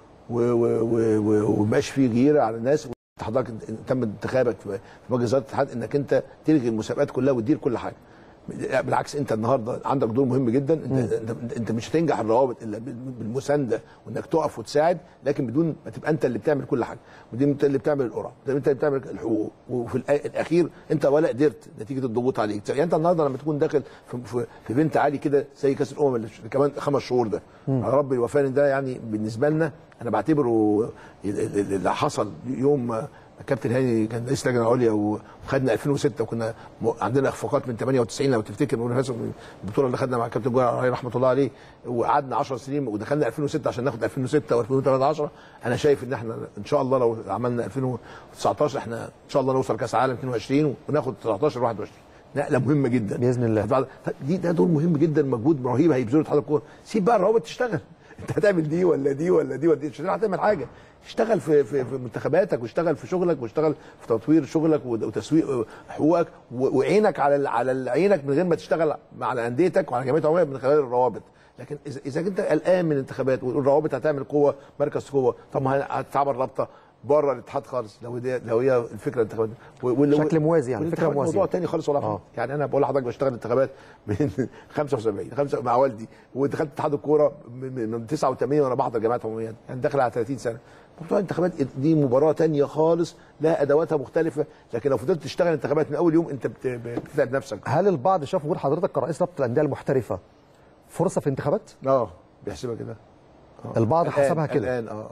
ومبقاش في غيره على الناس. حضرتك تم انتخابك في مجلس اداره الاتحاد انك انت تلغي المسابقات كلها وتدير كل حاجه. بالعكس، انت النهارده عندك دور مهم جدا. انت مش هتنجح الروابط الا بالمسانده، وانك تقف وتساعد، لكن بدون ما تبقى انت اللي بتعمل كل حاجه، ودي انت اللي بتعمل القرعه، انت اللي بتعمل الحقوق، وفي الاخير انت ولا قدرت نتيجه الضغوط عليك. يعني انت النهارده لما تكون داخل في بنت عالي كده زي كاس الامم اللي كمان 5 شهور ده، على رب الوفاني ده، يعني بالنسبه لنا انا بعتبره اللي حصل يوم كابتن هاني كان رئيس اللجنه العليا وخدنا 2006، وكنا عندنا اخفاقات من 98 لو تفتكر، البطوله اللي خدنا مع كابتن جوهر رحمه الله عليه، وقعدنا 10 سنين ودخلنا 2006 عشان ناخد 2006 و2013. انا شايف ان احنا ان شاء الله لو عملنا 2019 احنا ان شاء الله نوصل كاس عالم 22 وناخد 19 21. نقله مهمه جدا باذن الله. ده دور مهم جدا، مجهود رهيب هيبذله اتحاد الكوره. سيب بقى الروابط تشتغل. انت هتعمل دي ولا دي ولا دي ولا دي؟ مش هتعمل حاجه. اشتغل في منتخباتك، واشتغل في شغلك، واشتغل في تطوير شغلك وتسويق حقوقك، وعينك على عينك من غير ما تشتغل على انديتك وعلى جمعيه عموميه من خلال الروابط. لكن اذا انت قلقان من الانتخابات والروابط هتعمل قوه، مركز قوه، طب ما هتعمل رابطه بره الاتحاد خالص لو هي الفكره الانتخابات شكل موازي، يعني فكره موازيه، موضوع ثاني خالص. ولا يعني انا بقول لحضرتك بشتغل انتخابات من 75 مع والدي، ودخلت اتحاد الكوره من 89 وانا بحضر جمعيات عموميه، يعني داخل على 30 سنه. موضوع الانتخابات دي مباراه ثانيه خالص، لها ادواتها مختلفه، لكن لو فضلت تشتغل انتخابات من اول يوم انت بتتعب نفسك. هل البعض شاف وجود حضرتك كرئيس رابطه الانديه المحترفه فرصه في الانتخابات؟ بيحسبها كده. البعض حسبها كده الان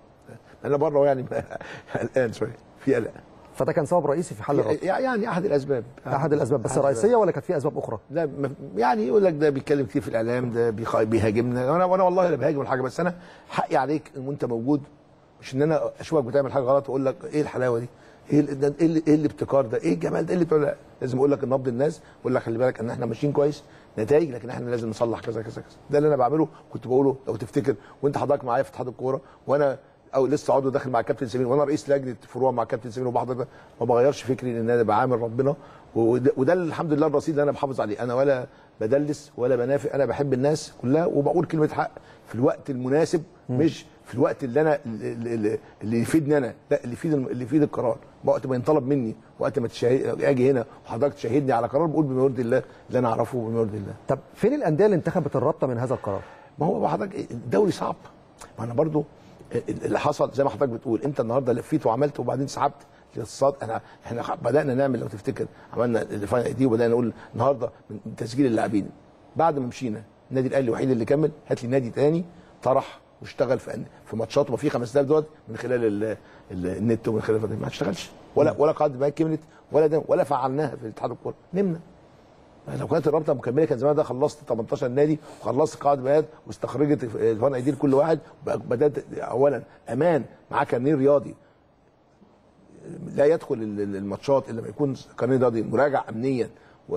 انا بره يعني الان شويه في قلق. فده كان سبب رئيسي في حل الرابطه، يعني احد الاسباب. بس رئيسيه ولا كانت في اسباب اخرى؟ لا يعني يقول لك ده بيتكلم كتير في الاعلام، ده بيهاجمنا. وانا والله لا بهاجم الحاجه، بس انا حقي عليك ان انت موجود، مش ان انا اشوفك بتعمل حاجه غلط واقول لك ايه الحلاوه دي، ايه الابتكار ده، ايه الجمال ده، لا لازم اقول لك نبض الناس، واقول لك خلي بالك ان احنا ماشيين كويس نتائج، لكن احنا لازم نصلح كذا كذا كذا. ده اللي انا بعمله، كنت بقوله لو تفتكر وانت حضرتك معايا في اتحاد الكوره، وانا او لسه عضو داخل مع الكابتن سمير، وانا رئيس لجنه فروع مع الكابتن سمير وبحضر ده، ما بغيرش فكري ان انا بعامل ربنا، وده الحمد لله الرصيد اللي انا بحافظ عليه. انا ولا بدلس ولا بنافق، انا بحب الناس كلها وبقول كلمه حق في الوقت المناسب، مش في الوقت اللي انا اللي يفيدني انا، لا اللي يفيد القرار. وقت ما ينطلب مني، وقت ما اجي هنا وحضرتك تشاهدني على قرار، بقول بما يرضي الله اللي انا اعرفه بما يرضي الله. طب فين الانديه اللي انتخبت الرابطه من هذا القرار؟ ما هو حضرتك الدوري صعب، ما انا برضو اللي حصل زي ما حضرتك بتقول، انت النهارده لفيت وعملت وبعدين سحبت الاقتصاد. احنا بدانا نعمل، لو تفتكر عملنا دي، وبدانا نقول النهارده من تسجيل اللاعبين بعد ما مشينا، النادي الاهلي الوحيد اللي كمل، هات لي نادي ثاني طرح واشتغل في ماتشات وما في 5000 دول من خلال النت ومن خلال ما اشتغلش، ولا قاعده بيانات كملت، ولا فعلناها في اتحاد الكوره، نمنا. لو كانت الرابطه مكمله كان زمان ده خلصت 18 نادي وخلصت قاعده بيانات واستخرجت الفرق ايدي لكل واحد، بدات اولا امان معاه كارنيه رياضي لا يدخل الماتشات الا لما يكون كارنيه رياضي مراجع امنيا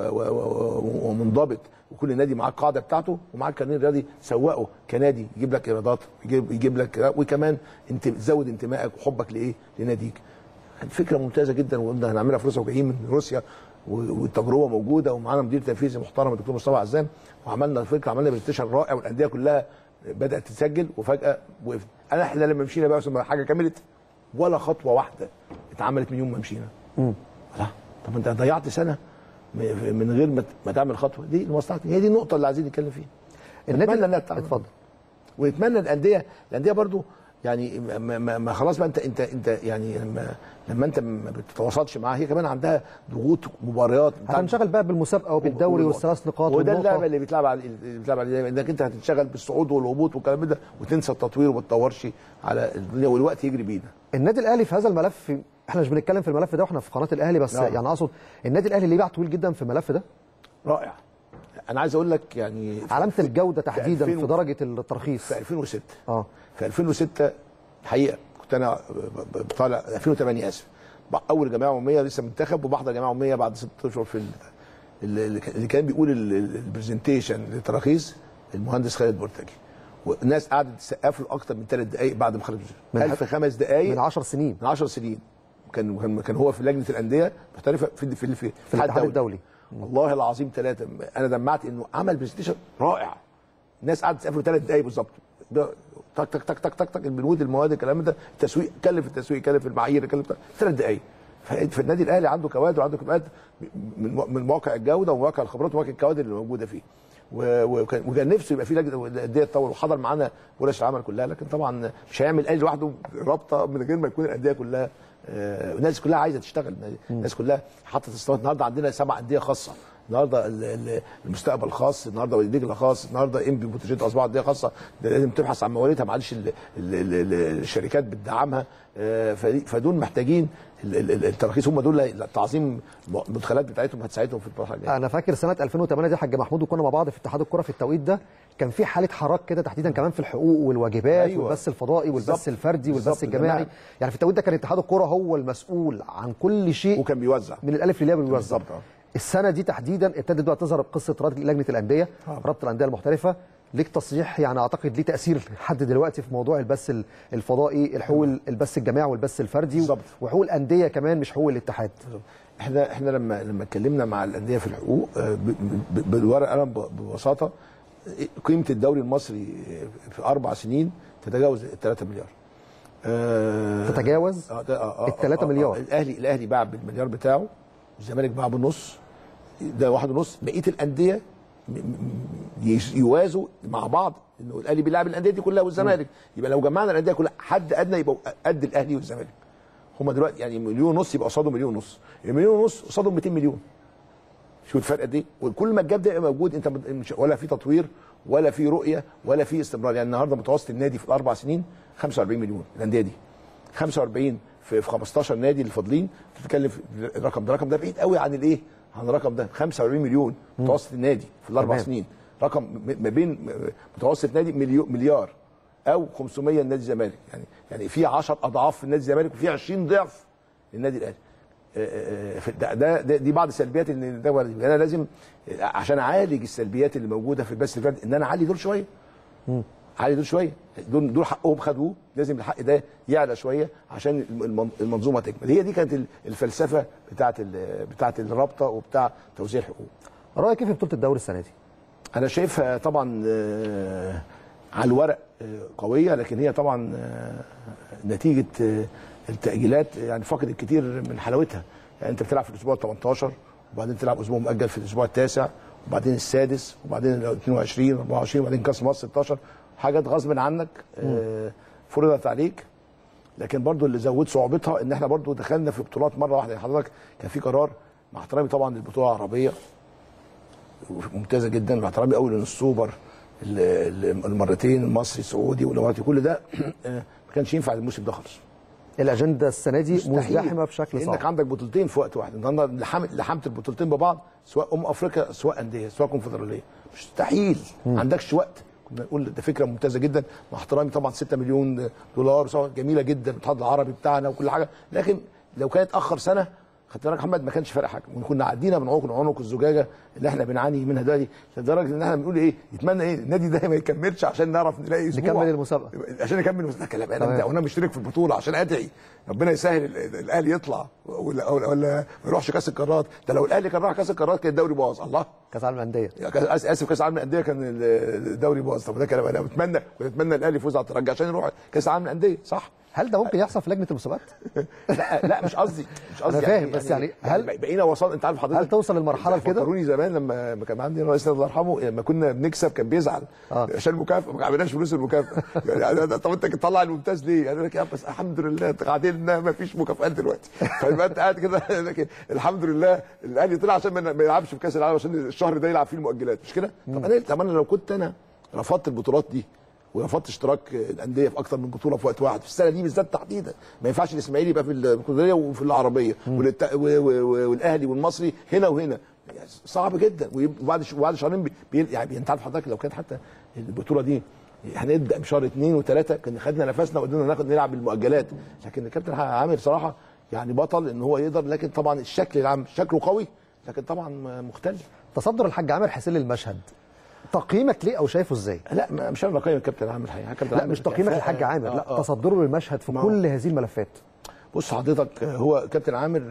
ومنضبط، وكل نادي معاه القاعده بتاعته ومعاه كارنيه رياضي سوقه كنادي، يجيب لك ايرادات، يجيب لك، وكمان انت تزود انتمائك وحبك لايه؟ لناديك. فكره ممتازه جدا، وقلنا هنعملها في روسيا وجايين من روسيا والتجربه موجوده، ومعانا مدير تنفيذي محترم الدكتور مصطفى عزام، وعملنا فكره، عملنا برزنتيشن رائع، والانديه كلها بدات تسجل، وفجاه وقفت. احنا لما مشينا بقى حاجه كملت ولا خطوه واحده اتعملت من يوم ما مشينا. لا، طب انت ضيعت سنه من غير ما تعمل خطوه دي لمصلحتك. هي دي النقطه اللي عايزين نتكلم فيها. نتمنى انها اتفضل. ونتمنى الانديه برضو يعني ما خلاص بقى، انت يعني لما انت ما بتتواصلش معاها، هي كمان عندها ضغوط مباريات. هتنشغل بقى بالمسابقه وبالدوري والثلاث نقاط، وده اللعبه اللي بيتلعب عليه، انك انت هتنشغل بالصعود والهبوط والكلام ده، وتنسى التطوير وما تطورش على الدنيا، والوقت يجري بينا. النادي الاهلي في هذا الملف، احنا مش بنتكلم في الملف ده واحنا في قناه الاهلي بس، يعني اقصد النادي الاهلي ليه باع طويل جدا في الملف ده. رائع. انا عايز اقول لك يعني علامه الجوده تحديدا في درجه الترخيص في 2006. في 2006 الحقيقه كنت انا طالع 2008 اسف، اول جمعيه عموميه لسه منتخب، وبحضر جمعيه عموميه بعد 6 اشهر في اللي كان بيقول البرزنتيشن للتراخيص المهندس خالد برتجي، والناس قعدت تسقف له اكتر من 3 دقائق بعد ما خرج. قال في 5 دقائق من 10 سنين. من 10 سنين كان هو في لجنه الانديه محترفه في الاتحاد الدولي. والله العظيم 3 انا دمعت انه عمل برزنتيشن رائع. الناس قعدت تسقف له 3 دقائق بالظبط. تك تك تك تك تك تك البنود، المواد، الكلام ده، التسويق، كلف التسويق، كلف المعايير، كلف 3 دقائق. في النادي الاهلي عنده كوادر، وعنده كفاءات من واقع الجوده وواقع الخبرات وواقع الكوادر اللي موجوده فيه. وكان نفسه يبقى في لجنه الانديه تطور، وحضر معانا ورش العمل كلها، لكن طبعا مش هيعمل الاهلي لوحده رابطه من غير ما يكون الانديه كلها، الناس كلها عايزه تشتغل، الناس كلها حاطه استثمارات. النهارده عندنا 7 انديه خاصه، النهارده المستقبل خاص، النهارده وادي دجله خاص، النهارده انبي بوتجيت اصبحت انديه خاصه، لازم تبحث عن مواريثها، معلش الشركات بتدعمها، فدول محتاجين التراخيص، هم دول تعظيم المدخلات بتاعتهم هتساعدهم في المرحله الجايه. انا فاكر سنه 2008 دي حاج محمود، وكنا مع بعض في اتحاد الكره في التوقيت ده، كان في حاله حراك كده تحديدا كمان في الحقوق والواجبات. أيوة. والبث الفضائي والبث الفردي والبث الجماعي. يعني في التوقيت ده كان اتحاد الكره هو المسؤول عن كل شيء، وكان بيوزع من الالف للياء بيوزع. السنه دي تحديدا ابتدت بقى تظهر قصه لجنه الانديه، رابطه الانديه المحترفه. ليك تصريح يعني اعتقد ليه تاثير لحد دلوقتي في موضوع البث الفضائي، الحقوق، البث الجماعي والبث الفردي، وحقوق الانديه كمان مش حقوق الاتحاد. احنا لما اتكلمنا مع الانديه في الحقوق بالورقه قلم ببساطه، قيمه الدوري المصري في 4 سنين تتجاوز 3 مليار. تتجاوز ال 3 مليار. الاهلي باع بالمليار بتاعه، الزمالك باع بالنص، ده 1.5. بقيه الانديه يوازوا مع بعض، انه الاهلي بيلعب الانديه دي كلها والزمالك، يبقى لو جمعنا الانديه كلها حد ادنى يبقى قد الاهلي والزمالك. هم دلوقتي يعني 1.5 مليون يبقى قصادهم 1.5 مليون، 1.5 مليون قصادهم 200 مليون. شو الفرق قد ايه؟ وكل ما الجاب ده يبقى موجود، انت ولا في تطوير ولا في رؤيه ولا في استمرار. يعني النهارده متوسط النادي في ال4 سنين 45 مليون، الانديه دي 45 في 15 نادي اللي فاضلين، بتتكلم في الرقم ده بعيد قوي عن الايه؟ عن الرقم ده. 45 مليون متوسط النادي في ال4 سنين، رقم ما بين متوسط نادي مليار او 500 النادي الزمالك، يعني في 10 اضعاف في النادي الزمالك، وفي 20 ضعف للنادي الاهلي. دي بعض السلبيات اللي انا لازم عشان اعالج السلبيات اللي موجوده في البث الفردي، ان انا اعلي دول شويه. عالي دول شويه، دول حقهم خدوه، لازم الحق ده يعلى شويه عشان المنظومه تكمل. هي دي كانت الفلسفه بتاعه الرابطه وبتاع توزيع الحقوق. رايك كيف في بطوله الدوري السنه دي؟ انا شايفها طبعا على الورق قويه، لكن هي طبعا نتيجه التاجيلات يعني فقدت كتير من حلاوتها. يعني انت بتلعب في الاسبوع ال18، وبعدين تلعب اسبوع مؤجل في الاسبوع التاسع، وبعدين السادس، وبعدين 22 24، وبعدين كاس مصر 16، حاجات غصب عنك فرضت عليك. لكن برضو اللي زود صعوبتها ان احنا برضو دخلنا في بطولات مره واحده. يعني حضرتك كان في قرار، مع احترامي طبعا للبطوله العربيه ممتازه جدا، مع احترامي قوي للسوبر المرتين، المصري السعودي والاماراتي، كل ده ما كانش ينفع الموسم ده خالص. الاجنده السنه دي مزدحمه بشكل صعب، انك عندك بطولتين في وقت واحد. النهارده لحمت البطولتين ببعض، سواء افريقيا سواء انديه سواء كونفدراليه، مستحيل. ما عندكش وقت. كنا نقول ده فكره ممتازه جدا، مع احترامي طبعا 6 مليون دولار جميله جدا، الاتحاد العربي بتاعنا وكل حاجه، لكن لو كانت اخر سنه خدت بالك محمد ما كانش فارق حاجه، وكنا عدينا من عنق الزجاجه اللي احنا بنعاني منها دلوقتي، لدرجه ان احنا بنقول ايه يتمنى ايه النادي ده ما يكملش عشان نعرف نلاقي اسبوع نكمل المسابقه، عشان نكمل المسابقه. كلام انا مشترك في البطوله عشان ادعي ربنا يسهل الاهلي يطلع ولا ما يروحش كاس القارات. ده لو الاهلي كان راح كاس القارات كان الدوري باظ. الله، كاس العالم للانديه، اسف كاس العالم للانديه كان الدوري باظ. طب ده كلام انا بتمنى الاهلي يفوز على الترجي عشان يروح كاس العالم للانديه، صح؟ هل ده ممكن يحصل في لجنه المسابقات؟ لا مش قصدي انا فاهم، بس يعني هل بقينا وصل، انت عارف حضرتك هل توصل للمرحله كده؟ فكروني زمان لما كان عندي رئيس الله يرحمه، لما كنا بنكسب كان بيزعل عشان المكافاه، ما عملناش فلوس المكافاه. يعني طب انت تطلع الممتاز ليه؟ قال لك يا بس الحمد لله تعادلنا ما فيش مكافآت دلوقتي. فيبقى انت قاعد كده الحمد لله الاهلي طلع عشان ما يلعبش في كاس العالم عشان الشهر ده يلعب فيه المؤجلات، مش كده؟ طب انا لو كنت انا رفضت البطولات دي ورفضت اشتراك الانديه في اكثر من بطوله في وقت واحد في السنه دي بالذات تحديدا، ما ينفعش الاسماعيلي يبقى في القدريه وفي العربيه والاهلي والمصري هنا وهنا، يعني صعب جدا. وبعد شهرين يعني انت عارف حضرتك لو كانت حتى البطوله دي هنبدا بشهر 2 و3 كان خدنا نفسنا وقدرنا نلعب المؤجلات. لكن الكابتن عامر صراحه يعني بطل ان هو يقدر، لكن طبعا الشكل العام شكله قوي لكن طبعا مختلف. تصدر الحاج عامر حسين للمشهد، تقييمك ليه او شايفه ازاي؟ لا مش انا بقيم الكابتن عامر الحقيقه، لا مش تقييمك للحاج عامر، لا تصدره للمشهد في كل هذه الملفات. بص حضرتك، هو كابتن عامر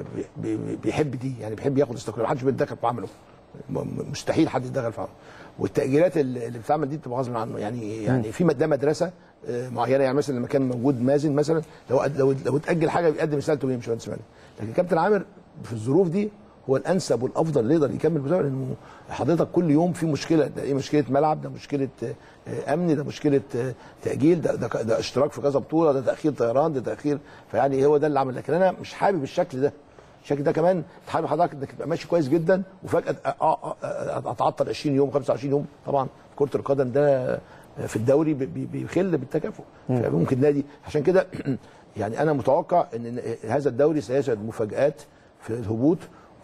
بيحب دي، يعني بيحب ياخد استقلال، ما حدش بيتدخل في عمله، مستحيل حد يتدخل في عمله. والتاجيلات اللي بتتعمل دي بتبقى غصب عنه، يعني في ده مدرسه معينه. يعني مثلا لما كان موجود مازن مثلا لو اتاجل حاجه بيقدم رسالته ويمشي وانت سمعني. لكن كابتن عامر في الظروف دي هو الانسب والافضل اللي يقدر يكمل بسبب انه حضرتك كل يوم في مشكله، ده ايه مشكله ملعب، ده مشكله امن، ده مشكله تاجيل، ده اشتراك في كذا بطوله، ده تاخير طيران، ده تاخير. فيعني هو ده اللي عمل. لكن انا مش حابب الشكل ده. الشكل ده كمان حابب حضرتك انك تبقى ماشي كويس جدا وفجاه اتعطل 20 يوم 25 يوم. طبعا كره القدم ده في الدوري بيخل بالتكافؤ. ممكن نادي عشان كده يعني انا متوقع ان هذا الدوري سيشهد مفاجآت في الهبوط،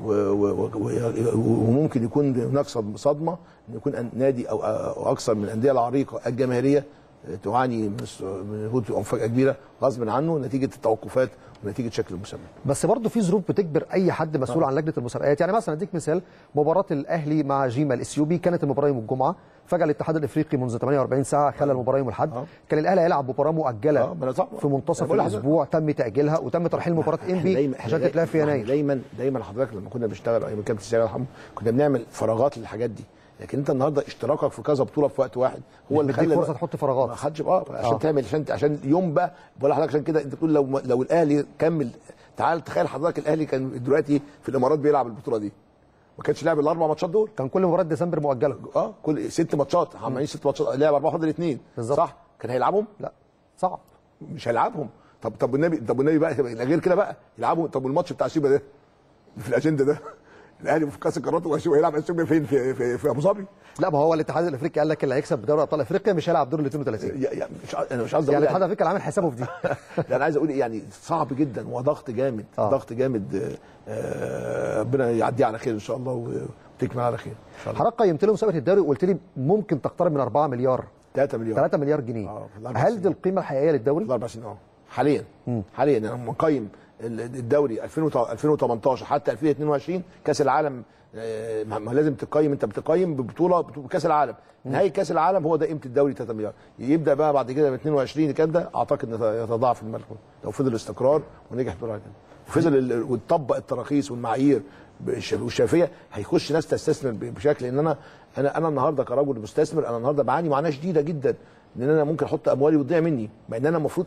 وممكن يكون هناك صدمه ان يكون نادي او اكثر من الانديه العريقه الجماهيريه تعاني من هبوط او مفاجاه كبيره غصب عنه نتيجه التوقفات ونتيجه شكل المسابقه. بس برضه في ظروف بتجبر اي حد مسؤول عن لجنه المسابقات. يعني مثلا اديك مثال، مباراه الاهلي مع جيما الاثيوبي كانت المباراه يوم الجمعه، فجاه الاتحاد الافريقي منذ 48 ساعه خلى المباراه يوم الاحد. كان الاهلي هيلعب مباراه مؤجله في منتصف الاسبوع، تم تاجيلها وتم ترحيل مباراه انبي عشان تتلعب في يناير. دايما حضرتك لما كنا بنشتغل ايام الكابتن سيد الله كنا بنعمل فراغات للحاجات دي. لكن انت النهارده اشتراكك في كذا بطوله في وقت واحد هو اللي خلى فرصه تحط فراغات. ما خدش عشان تعمل عشان يوم بقى بقول لحضرتك. عشان كده انت بتقول لو الاهلي كمل، تعال تخيل حضرتك الاهلي كان دلوقتي في الامارات بيلعب البطوله دي، ما كانش لعب الاربع ماتشات دول، كان كل مباراه ديسمبر مؤجله. كل 6 ماتشات عمالين 6 ماتشات لعب 4 فاضل 2 صح؟ كان هيلعبهم؟ لا صعب، مش هيلعبهم. طب والنبي بقى غير كده بقى يلعبوا. طب والماتش بتاع شيبه ده في الاجنده ده الاهلي في كاس القارات وهيلعب السوبر فين في ابو ظبي؟ لا ما هو الاتحاد الافريقي قال لك اللي هيكسب دوري ابطال افريقيا مش هيلعب دور ال 32. انا مش قصدي يعني الاتحاد الافريقي اللي عامل حسابه في دي. انا عايز اقول يعني صعب جدا وضغط جامد. ضغط جامد. ربنا يعديه على خير ان شاء الله وتكمل على خير ان شاء الله. حضرتك قيمت لي مسابقه الدوري وقلت لي ممكن تقترب من 4 مليار 3 مليار جنيه. هل دي القيمه الحقيقيه للدوري؟ 4 سنين حاليا انا مقيم الدوري 2018 حتى 2022 كاس العالم. ما لازم تقيم، انت بتقيم ببطوله كاس العالم. نهايه كاس العالم هو ده قيمه الدوري 3 مليار. يبدا بقى بعد كده من 22 الكلام ده اعتقد ان يتضاعف المبلغ لو فضل استقرار ونجح بسرعه كده وفضل وتطبق التراخيص والمعايير والشفافيه. هيخش ناس تستثمر بشكل ان انا النهارده كرجل مستثمر انا النهارده بعاني معاناه شديده جدا ان انا ممكن احط اموالي وتضيع مني، مع ان انا المفروض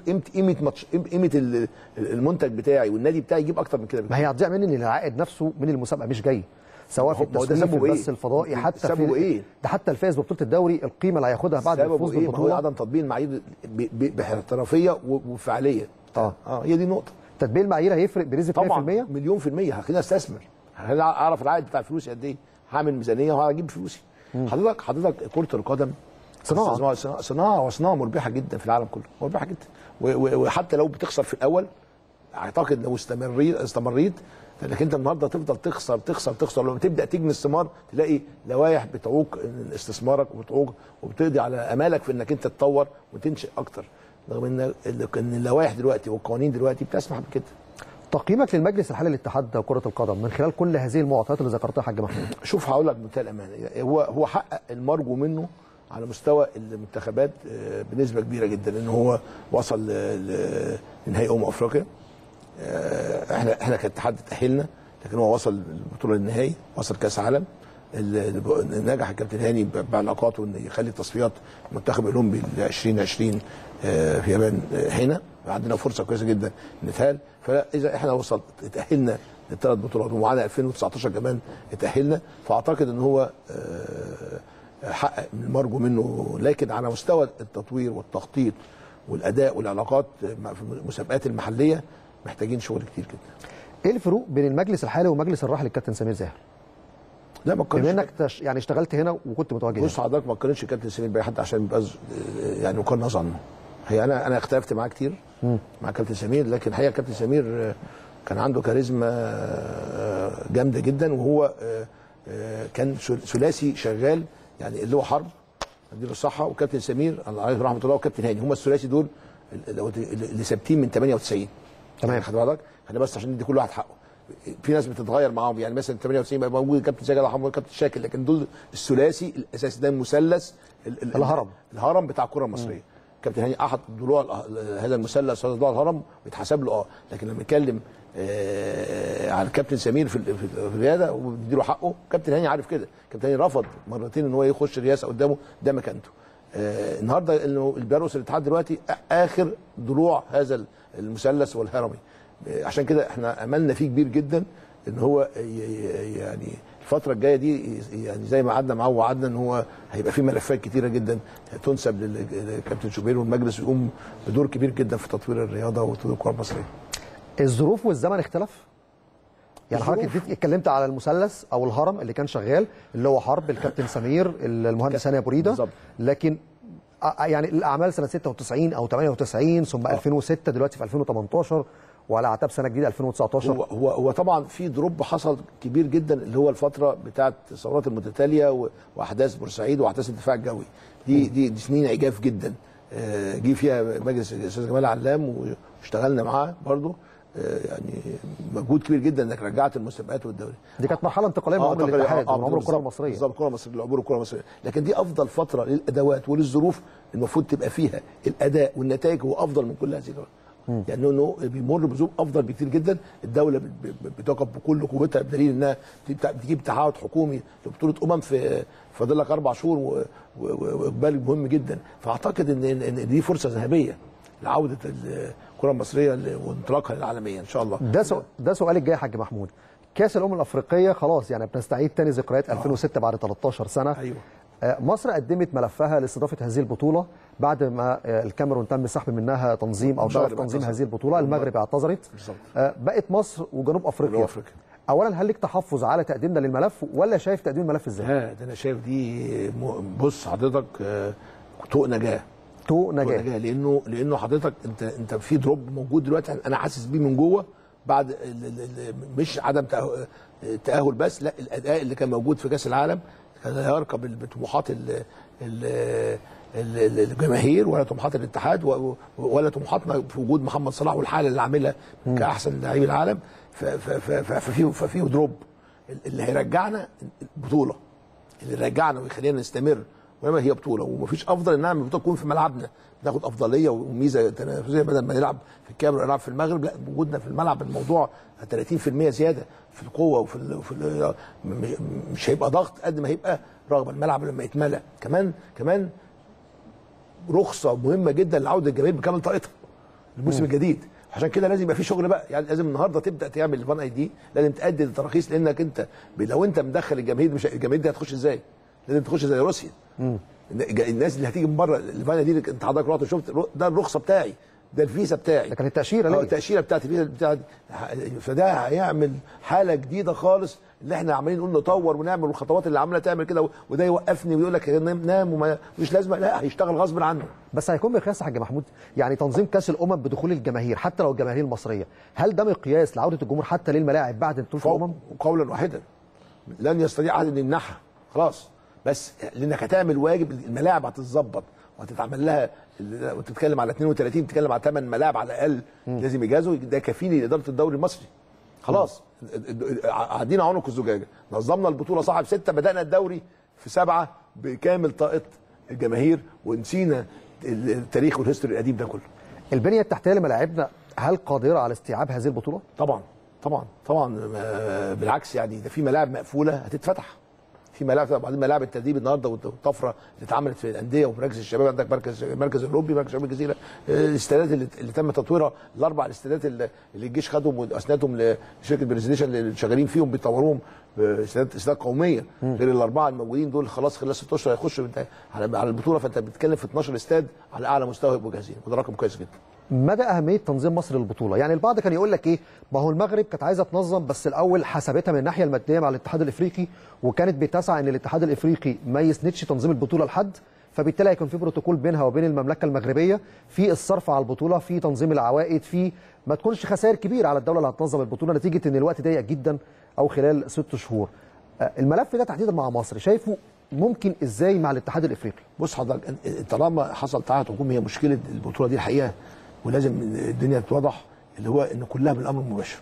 قيمه المنتج بتاعي والنادي بتاعي يجيب اكتر من كده. ما هي هتضيع مني ان العائد نفسه من المسابقه مش جاي، سواء في التسويق في البث الفضائي حتى في ده حتى الفائز ببطوله الدوري القيمه اللي هياخدها بعد الفوز بالبطوله. هو عدم تطبيق المعايير باحترافيه وفعاليه. هي دي النقطه. تطبيق المعايير هيفرق بنسبه 100%؟ طبعا مليون في المية. هخليني استثمر، اعرف العائد بتاع فلوسي قد ايه، هعمل ميزانيه وهجيب فلوسي. حضرتك كره القدم صناعه مربحه جدا في العالم كله، مربحه جدا. وحتى لو بتخسر في الاول اعتقد لو استمريت لانك انت النهارده تفضل تخسر لما تبدا تجني الثمار تلاقي لوائح بتعوق استثمارك وبتقضي على امالك في انك انت تتطور وتنشئ اكتر، رغم ان اللوائح دلوقتي والقوانين دلوقتي بتسمح بكده. تقييمك للمجلس الحالي لاتحاد كره القدم من خلال كل هذه المعطيات اللي ذكرتها يا حاج محمود؟ شوف هقول لك بمنتهى الامانه، هو حقق المرجو منه على مستوى المنتخبات بنسبه كبيره جدا، ان هو وصل لنهائي افريقيا. احنا كاتحاد تاهلنا، لكن هو وصل البطوله للنهائي، وصل كاس عالم. نجح الكابتن هاني بعلاقاته ان يخلي تصفيات المنتخب الاولمبي 2020 في اليابان هنا، عندنا فرصه كويسه جدا نتهال. فاذا احنا اتاهلنا للثلاث بطولات، ومعانا 2019 كمان اتاهلنا، فاعتقد ان هو حقق المرجو منه. لكن على مستوى التطوير والتخطيط والاداء والعلاقات في المسابقات المحليه محتاجين شغل كتير جدا. ايه الفروق بين المجلس الحالي ومجلس الراحل الكابتن سمير زاهر؟ لا ما بما انك يعني اشتغلت هنا وكنت متواجد. بص حضرتك، ما تقارنش الكابتن سمير باي حد عشان يبقى يعني وكان ظن. هي انا اختلفت معاه كتير مع كابتن سمير، لكن الحقيقه كابتن سمير كان عنده كاريزما جامده جدا، وهو كان ثلاثي شغال، يعني اللي هو حرب اديله الصحه، وكابتن سمير الله عليه رحمه الله، وكابتن هاني، هم الثلاثي دول اللي ثابتين من 98. تمام. خد بالك، احنا بس عشان ندي كل واحد حقه. في ناس بتتغير معاهم، يعني مثلا 98 بقى موجود كابتن ساجد الله يرحمه وكابتن شاكر، لكن دول الثلاثي الاساسي، ده المثلث الهرم بتاع الكره المصريه. كابتن هاني احد ضلوع هذا المثلث، هذا ضلوع الهرم، ويتحسب له لكن لما نتكلم على الكابتن سمير في الرياده وبيديله حقه، كابتن هاني عارف كده. كابتن هاني رفض مرتين ان هو يخش رئاسه قدامه، ده مكانته. النهارده انه اللي بيرقص الاتحاد دلوقتي اخر ضلوع هذا المثلث والهرمي، عشان كده احنا املنا فيه كبير جدا ان هو يعني الفتره الجايه دي، يعني زي ما قعدنا معاه ووعدنا ان هو هيبقى في ملفات كتيره جدا تنسب للكابتن شوبير والمجلس، يقوم بدور كبير جدا في تطوير الرياضه وتطوير الكره المصريه. الظروف والزمن اختلف؟ يعني حضرتك اتكلمت على المثلث او الهرم اللي كان شغال، اللي هو حرب الكابتن سمير، المهندس هاني ابو ريده بالظبط. لكن يعني الاعمال سنه 96 او 98 ثم 2006 دلوقتي في 2018 وعلى اعتاب سنه جديده 2019. هو طبعا في دروب حصل كبير جدا، اللي هو الفتره بتاعه الثورات المتتاليه واحداث بورسعيد واحداث الدفاع الجوي. دي سنين عجاف جدا، جه فيها مجلس الاستاذ جمال علام واشتغلنا معاه برضه، يعني مجهود كبير جدا انك رجعت المسابقات والدوري. دي كانت مرحله انتقاليه من عمر الاتحاد ومن عمر الكره المصريه. بالظبط، الكره المصريه، العبور الكره المصريه. لكن دي افضل فتره للادوات وللظروف المفروض تبقى فيها الاداء والنتائج هو افضل من كل هذه الوقت. يعني انه بيمر بظروف افضل بكتير جدا. الدوله بتقف بكل قوتها، بدليل انها بتجيب تعهد حكومي لبطوله في فاضل لك 4 شهور، واقبال مهم جدا. فاعتقد ان دي فرصه ذهبيه لعوده الكره المصريه وانطلاقها للعالميه ان شاء الله. ده سؤالي الجاي يا حاج محمود. كاس الامم الافريقيه خلاص، يعني بنستعيد تاني ذكريات 2006 بعد 13 سنه. ايوه. مصر قدمت ملفها لاستضافه هذه البطوله بعد ما الكاميرون تم سحب منها تنظيم او شرف تنظيم هذه البطوله. المغرب اعتذرت. بقت مصر وجنوب افريقيا. اولا، هل لك تحفظ على تقديمنا للملف، ولا شايف تقديم الملف ازاي؟ ده انا شايف دي، بص حضرتك، طوق نجاه. لانه حضرتك انت في دروب موجود دلوقتي، انا حاسس بيه من جوه، بعد مش عدم تاهل بس، لا، الاداء اللي كان موجود في كاس العالم كان لا يركب بطموحات الجماهير ولا طموحات الاتحاد ولا طموحاتنا في وجود محمد صلاح والحاله اللي عاملها كاحسن لاعبي العالم. ففيه دروب اللي هيرجعنا البطوله، اللي يرجعنا ويخلينا نستمر، وما هي بطوله. ومفيش افضل ان نعمل بطوله تكون في ملعبنا، ناخد افضليه وميزه تنافسيه، بدل ما نلعب في الكاميرون نلعب في المغرب، لا، وجودنا في الملعب الموضوع 30% زياده في القوه مش هيبقى ضغط قد ما هيبقى رغبه. الملعب لما يتملى كمان رخصه مهمه جدا لعوده الجماهير بكامل طاقتها الموسم الجديد. عشان كده لازم يبقى في شغل بقى، يعني لازم النهارده تبدا تعمل الفان اي دي، لازم تأدي التراخيص، لانك انت لو انت مدخل الجماهير، مش الجماهير دي هتخش ازاي؟ لازم تخش زي روسيا. الناس اللي هتيجي من بره الفان دي، انت حضرتك رحت شفت، ده الرخصه بتاعي، ده الفيزا بتاعي، ده كانت التاشيره ليه؟ التاشيره بتاعتي، الفيزا بتاعتي. فده هيعمل حاله جديده خالص، اللي احنا عمالين نقول نطور ونعمل، والخطوات اللي عماله تعمل كده، وده يوقفني ويقول لك نام ومش لازمه، لا، هيشتغل غصب عنه. بس هيكون بقياس يا حاج محمود، يعني تنظيم كاس الامم بدخول الجماهير حتى لو الجماهير المصريه، هل ده مقياس لعوده الجمهور حتى للملاعب بعد بطوله الامم؟ قولا واحدا، لن يستطيع احد ان يمنعها. خلاص، بس لانك هتعمل واجب، الملاعب هتتظبط وهتتعمل لها، وتتكلم على 32 بتتكلم على 8 ملاعب على الاقل لازم يجازوا، ده كفيل لاداره الدوري المصري. خلاص عدينا عنق الزجاجه، نظمنا البطوله صاحب 6، بدانا الدوري في 7 بكامل طاقه الجماهير، ونسينا التاريخ والهيستوري القديم ده كله. البنيه التحتيه لملاعبنا هل قادره على استيعاب هذه البطوله؟ طبعا طبعا طبعا، بالعكس يعني ده في ملاعب مقفوله هتتفتح، في ملاعب، بعدين ملاعب التدريب النهارده والطفره اللي اتعملت في الانديه ومراكز الشباب، عندك مركز الاوروبي، مركز شباب الجزيره، الاستادات اللي تم تطويرها، ال4 الاستادات اللي الجيش خدهم واسندهم لشركه بريزيديشن اللي شغالين فيهم بيطوروهم، استادات قوميه غير ال4 الموجودين دول، خلاص خلال 6 اشهر هيخشوا على البطوله، فانت بتتكلم في 12 استاد على اعلى مستوى يبقوا جاهزين، وده رقم كويس جدا. مدى اهميه تنظيم مصر للبطوله؟ يعني البعض كان يقول لك ايه، ما هو المغرب كانت عايزه تنظم بس الاول حسبتها من الناحيه الماديه مع الاتحاد الافريقي، وكانت بتسعى ان الاتحاد الافريقي ما يسندش تنظيم البطوله لحد، فبالتالي هيكون في بروتوكول بينها وبين المملكه المغربيه في الصرف على البطوله، في تنظيم العوائد، في ما تكونش خسائر كبيره على الدوله اللي هتنظم البطوله نتيجه ان الوقت ضيق جدا او خلال 6 شهور. الملف ده تحديدا مع مصر شايفه ممكن ازاي مع الاتحاد الافريقي؟ بص حضرتك، طالما حصل تعهد حكومي، هي مشكله البطوله دي الحقيقه، ولازم الدنيا تتوضح، اللي هو ان كلها بالامر المباشر.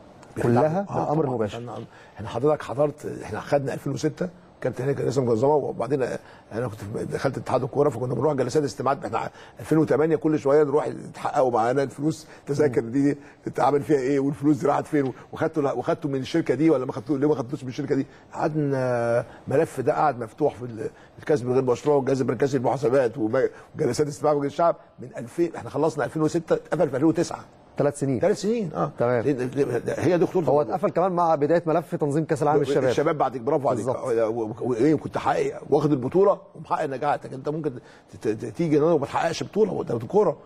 كلها بالامر المباشر. احنا حضرتك حضرت، احنا خدنا 2006 كابتن هاني كان لسه منظمه، وبعدين انا كنت دخلت اتحاد الكوره، فكنا بنروح جلسات استماعات. احنا 2008 كل شويه نروح يتحققوا معانا الفلوس، تذاكر دي اتعمل فيها ايه، والفلوس دي راحت فين، وخدتوا من الشركه دي ولا ما خدتوش، ليه ما خدتوش من الشركه دي. قعدنا ملف ده قاعد مفتوح في الكسب الغير مشروع والجهاز المركزي للمحاسبات وجلسات استماع مجلس الشعب من 2000. احنا خلصنا 2006، اتقفل في 2009. 3 سنين. 3 سنين تمام. هي دي خطوره. هو اتقفل كمان مع بدايه ملف تنظيم كاس العالم الشباب بعد، برافو عليك. وايه، كنت حقق واخد البطوله ومحقق نجاحاتك. انت ممكن تيجي وما تحققش بطوله وانت كوره،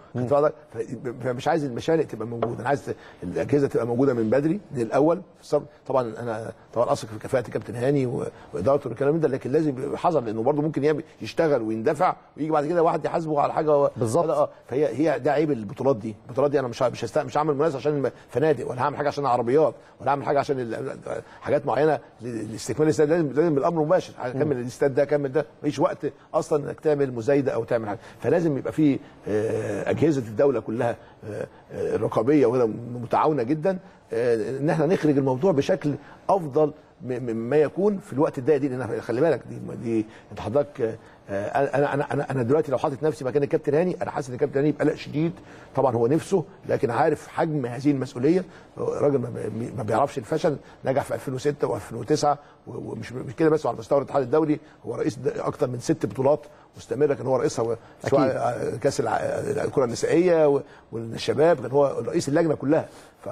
فمش عايز المشانق تبقى موجوده، انا عايز الاجهزه تبقى موجوده من بدري من الاول. طبعا انا طبعا اثق في كفاءه كابتن هاني وادارته والكلام ده، لكن لازم يبقى حذر، لانه برضه ممكن يشتغل ويندفع ويجي بعد كده واحد يحاسبه على حاجه بالظبط. فهي ده عيب البطولات دي. البطولات دي انا مش هعمل منافسه عشان فنادق، ولا هعمل حاجه عشان عربيات، ولا هعمل حاجه عشان حاجات معينه لاستكمال الاستاد. لازم بالامر مباشر، كمل الاستاد ده، كمل ده، مفيش وقت اصلا انك تعمل مزايده او تعمل حاجه. فلازم يبقى في اجهزه الدوله كلها رقابيه وكده متعاونه جدا، ان احنا نخرج الموضوع بشكل افضل مما يكون في الوقت الضيق دي. لان خلي بالك دي انت حضرتك، انا دلوقتي لو حاطط نفسي مكان الكابتن هاني، انا حاسس ان الكابتن هاني بقلق شديد. طبعا هو نفسه، لكن عارف حجم هذه المسؤوليه. راجل ما بيعرفش الفشل، نجح في 2006 و2009، ومش كده بس، على مستوى الاتحاد الدولي هو رئيس اكثر من 6 بطولات مستمره كان هو رئيسها، سواء كاس الكره النسائيه والشباب، كان هو رئيس اللجنه كلها.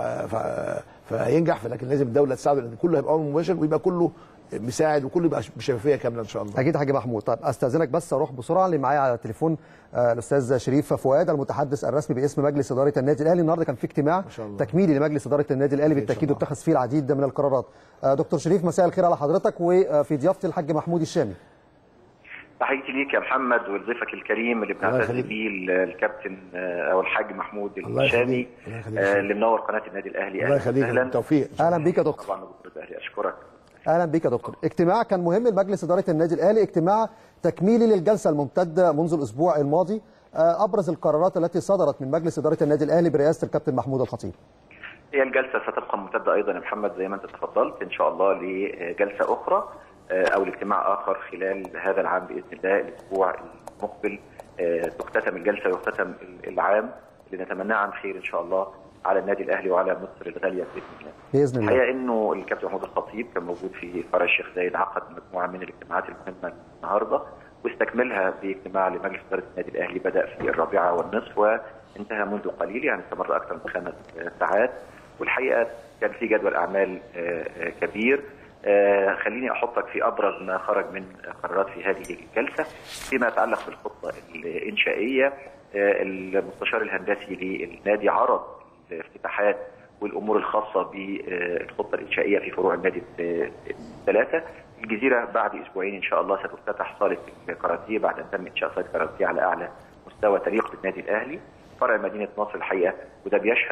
فهينجح، لكن لازم الدوله تساعده، لان كله هيبقى مباشر ويبقى كله مساعد وكله يبقى بشفافيه كامله ان شاء الله. اكيد يا حاج محمود. طيب استاذنك بس اروح بسرعه، اللي معايا على التليفون الاستاذ شريف فؤاد المتحدث الرسمي باسم مجلس اداره النادي الاهلي. النهارده كان في اجتماع تكميلي لمجلس اداره النادي الاهلي بالتاكيد، واتخذ فيه العديد من القرارات. دكتور شريف، مساء الخير على حضرتك وفي ضيافتي الحاج محمود الشامي. تحياتي ليك يا محمد ولضيفك الكريم اللي بنعتز بيه الكابتن او الحاج محمود الشامي اللي منور قناه النادي الاهلي. الله يخليك، بالتوفيق. اهلا بيك يا دكتور. طبعا دكتور الاهلي، اشكرك. اهلا بيك يا دكتور. اجتماع كان مهم لمجلس اداره النادي الاهلي، اجتماع تكميلي للجلسه الممتده منذ الاسبوع الماضي. ابرز القرارات التي صدرت من مجلس اداره النادي الاهلي برئاسه الكابتن محمود الخطيب. هي الجلسه ستبقى ممتده ايضا يا محمد، زي ما انت تفضلت، ان شاء الله لجلسه اخرى او لاجتماع اخر خلال هذا العام باذن الله. الاسبوع المقبل تختتم الجلسه ويختتم العام اللي نتمناه عن خير ان شاء الله على النادي الاهلي وعلى مصر الغاليه باذن الله. باذن الله. الحقيقه انه الكابتن محمود الخطيب كان موجود في فرع الشيخ زايد، عقد مجموعه من الاجتماعات المهمه النهارده، واستكملها باجتماع لمجلس اداره النادي الاهلي بدا في 4:30 وانتهى منذ قليل، يعني استمر اكثر من 5 ساعات. والحقيقه كان في جدول اعمال كبير. خليني احطك في ابرز ما خرج من قرارات في هذه الجلسه فيما يتعلق بالخطه الانشائيه. المستشار الهندسي للنادي عرض الافتتاحات والامور الخاصه بالخطه الانشائيه في فروع النادي الثلاثه. الجزيره بعد اسبوعين ان شاء الله ستفتتح صاله الكاراتيه بعد ان تم انشاء صاله الكاراتيه على اعلى مستوى تليق بالنادي الاهلي. فرع مدينه نصر الحقيقه وده بيشهد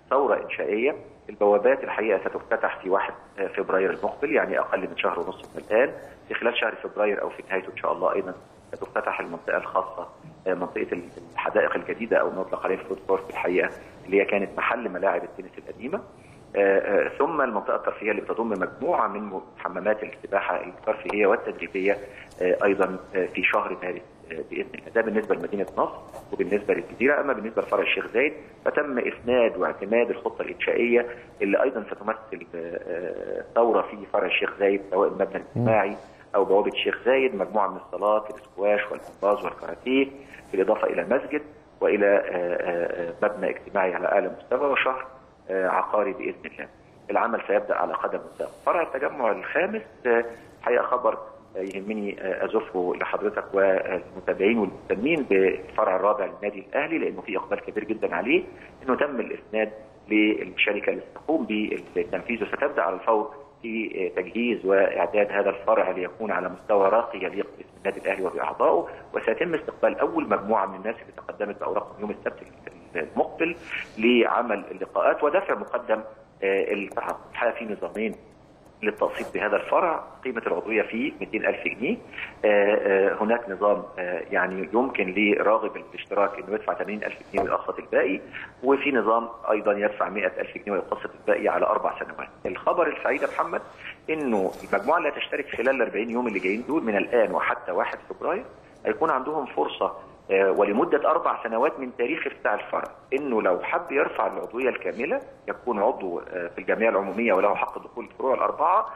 ثوره انشائيه. البوابات الحقيقه ستفتتح في 1 فبراير المقبل، يعني اقل من شهر ونص من الان. في خلال شهر فبراير او في نهايته ان شاء الله ايضا ستفتتح المنطقه الخاصه، منطقه الحدائق الجديده او ما يطلق عليه الفود كورت الحقيقه، اللي هي كانت محل ملاعب التنس القديمه. ثم المنطقه الترفيهيه اللي بتضم مجموعه من حمامات السباحه الترفيهيه والتدريبيه ايضا في شهر مارس باذن الله. ده بالنسبه لمدينه نصر وبالنسبه للجزيره. اما بالنسبه لفرع الشيخ زايد فتم اسناد واعتماد الخطه الانشائيه اللي ايضا ستمثل ثوره في فرع الشيخ زايد، سواء المبنى الاجتماعي او بوابه الشيخ زايد، مجموعه من الصالات الاسكواش والجمباز والكاراتيه، بالاضافه الى مسجد والى مبنى اجتماعي على اعلى مستوى وشهر عقاري باذن الله. العمل سيبدا على قدم وساق. فرع التجمع الخامس حقيقه خبر يهمني ازفه لحضرتك والمتابعين والمهتمين بالفرع الرابع للنادي الاهلي، لانه في اقبال كبير جدا عليه، انه تم الاسناد للشركه اللي ستقوم بالتنفيذ، وستبدا على الفور في تجهيز واعداد هذا الفرع ليكون على مستوى راقي يليق باسم النادي الاهلي وباعضائه. وسيتم استقبال اول مجموعه من الناس اللي تقدمت باوراقهم يوم السبت المقبل لعمل اللقاءات ودفع مقدم التحقق. الحقيقه في نظامين للتقسيط بهذا الفرع، قيمه العضويه فيه 200,000 جنيه. هناك نظام يعني يمكن لراغب الاشتراك انه يدفع 80,000 جنيه ويقسط الباقي، وفي نظام ايضا يدفع 100,000 جنيه ويقسط الباقي على 4 سنوات. الخبر السعيد يا محمد انه المجموعه اللي هتشترك خلال ال 40 يوم اللي جايين دول من الان وحتى 1 فبراير هيكون عندهم فرصه ولمدة 4 سنوات من تاريخ افتتاح الفرع، انه لو حب يرفع العضوية الكاملة يكون عضو في الجمعية العمومية وله حق دخول الفروع الأربعة،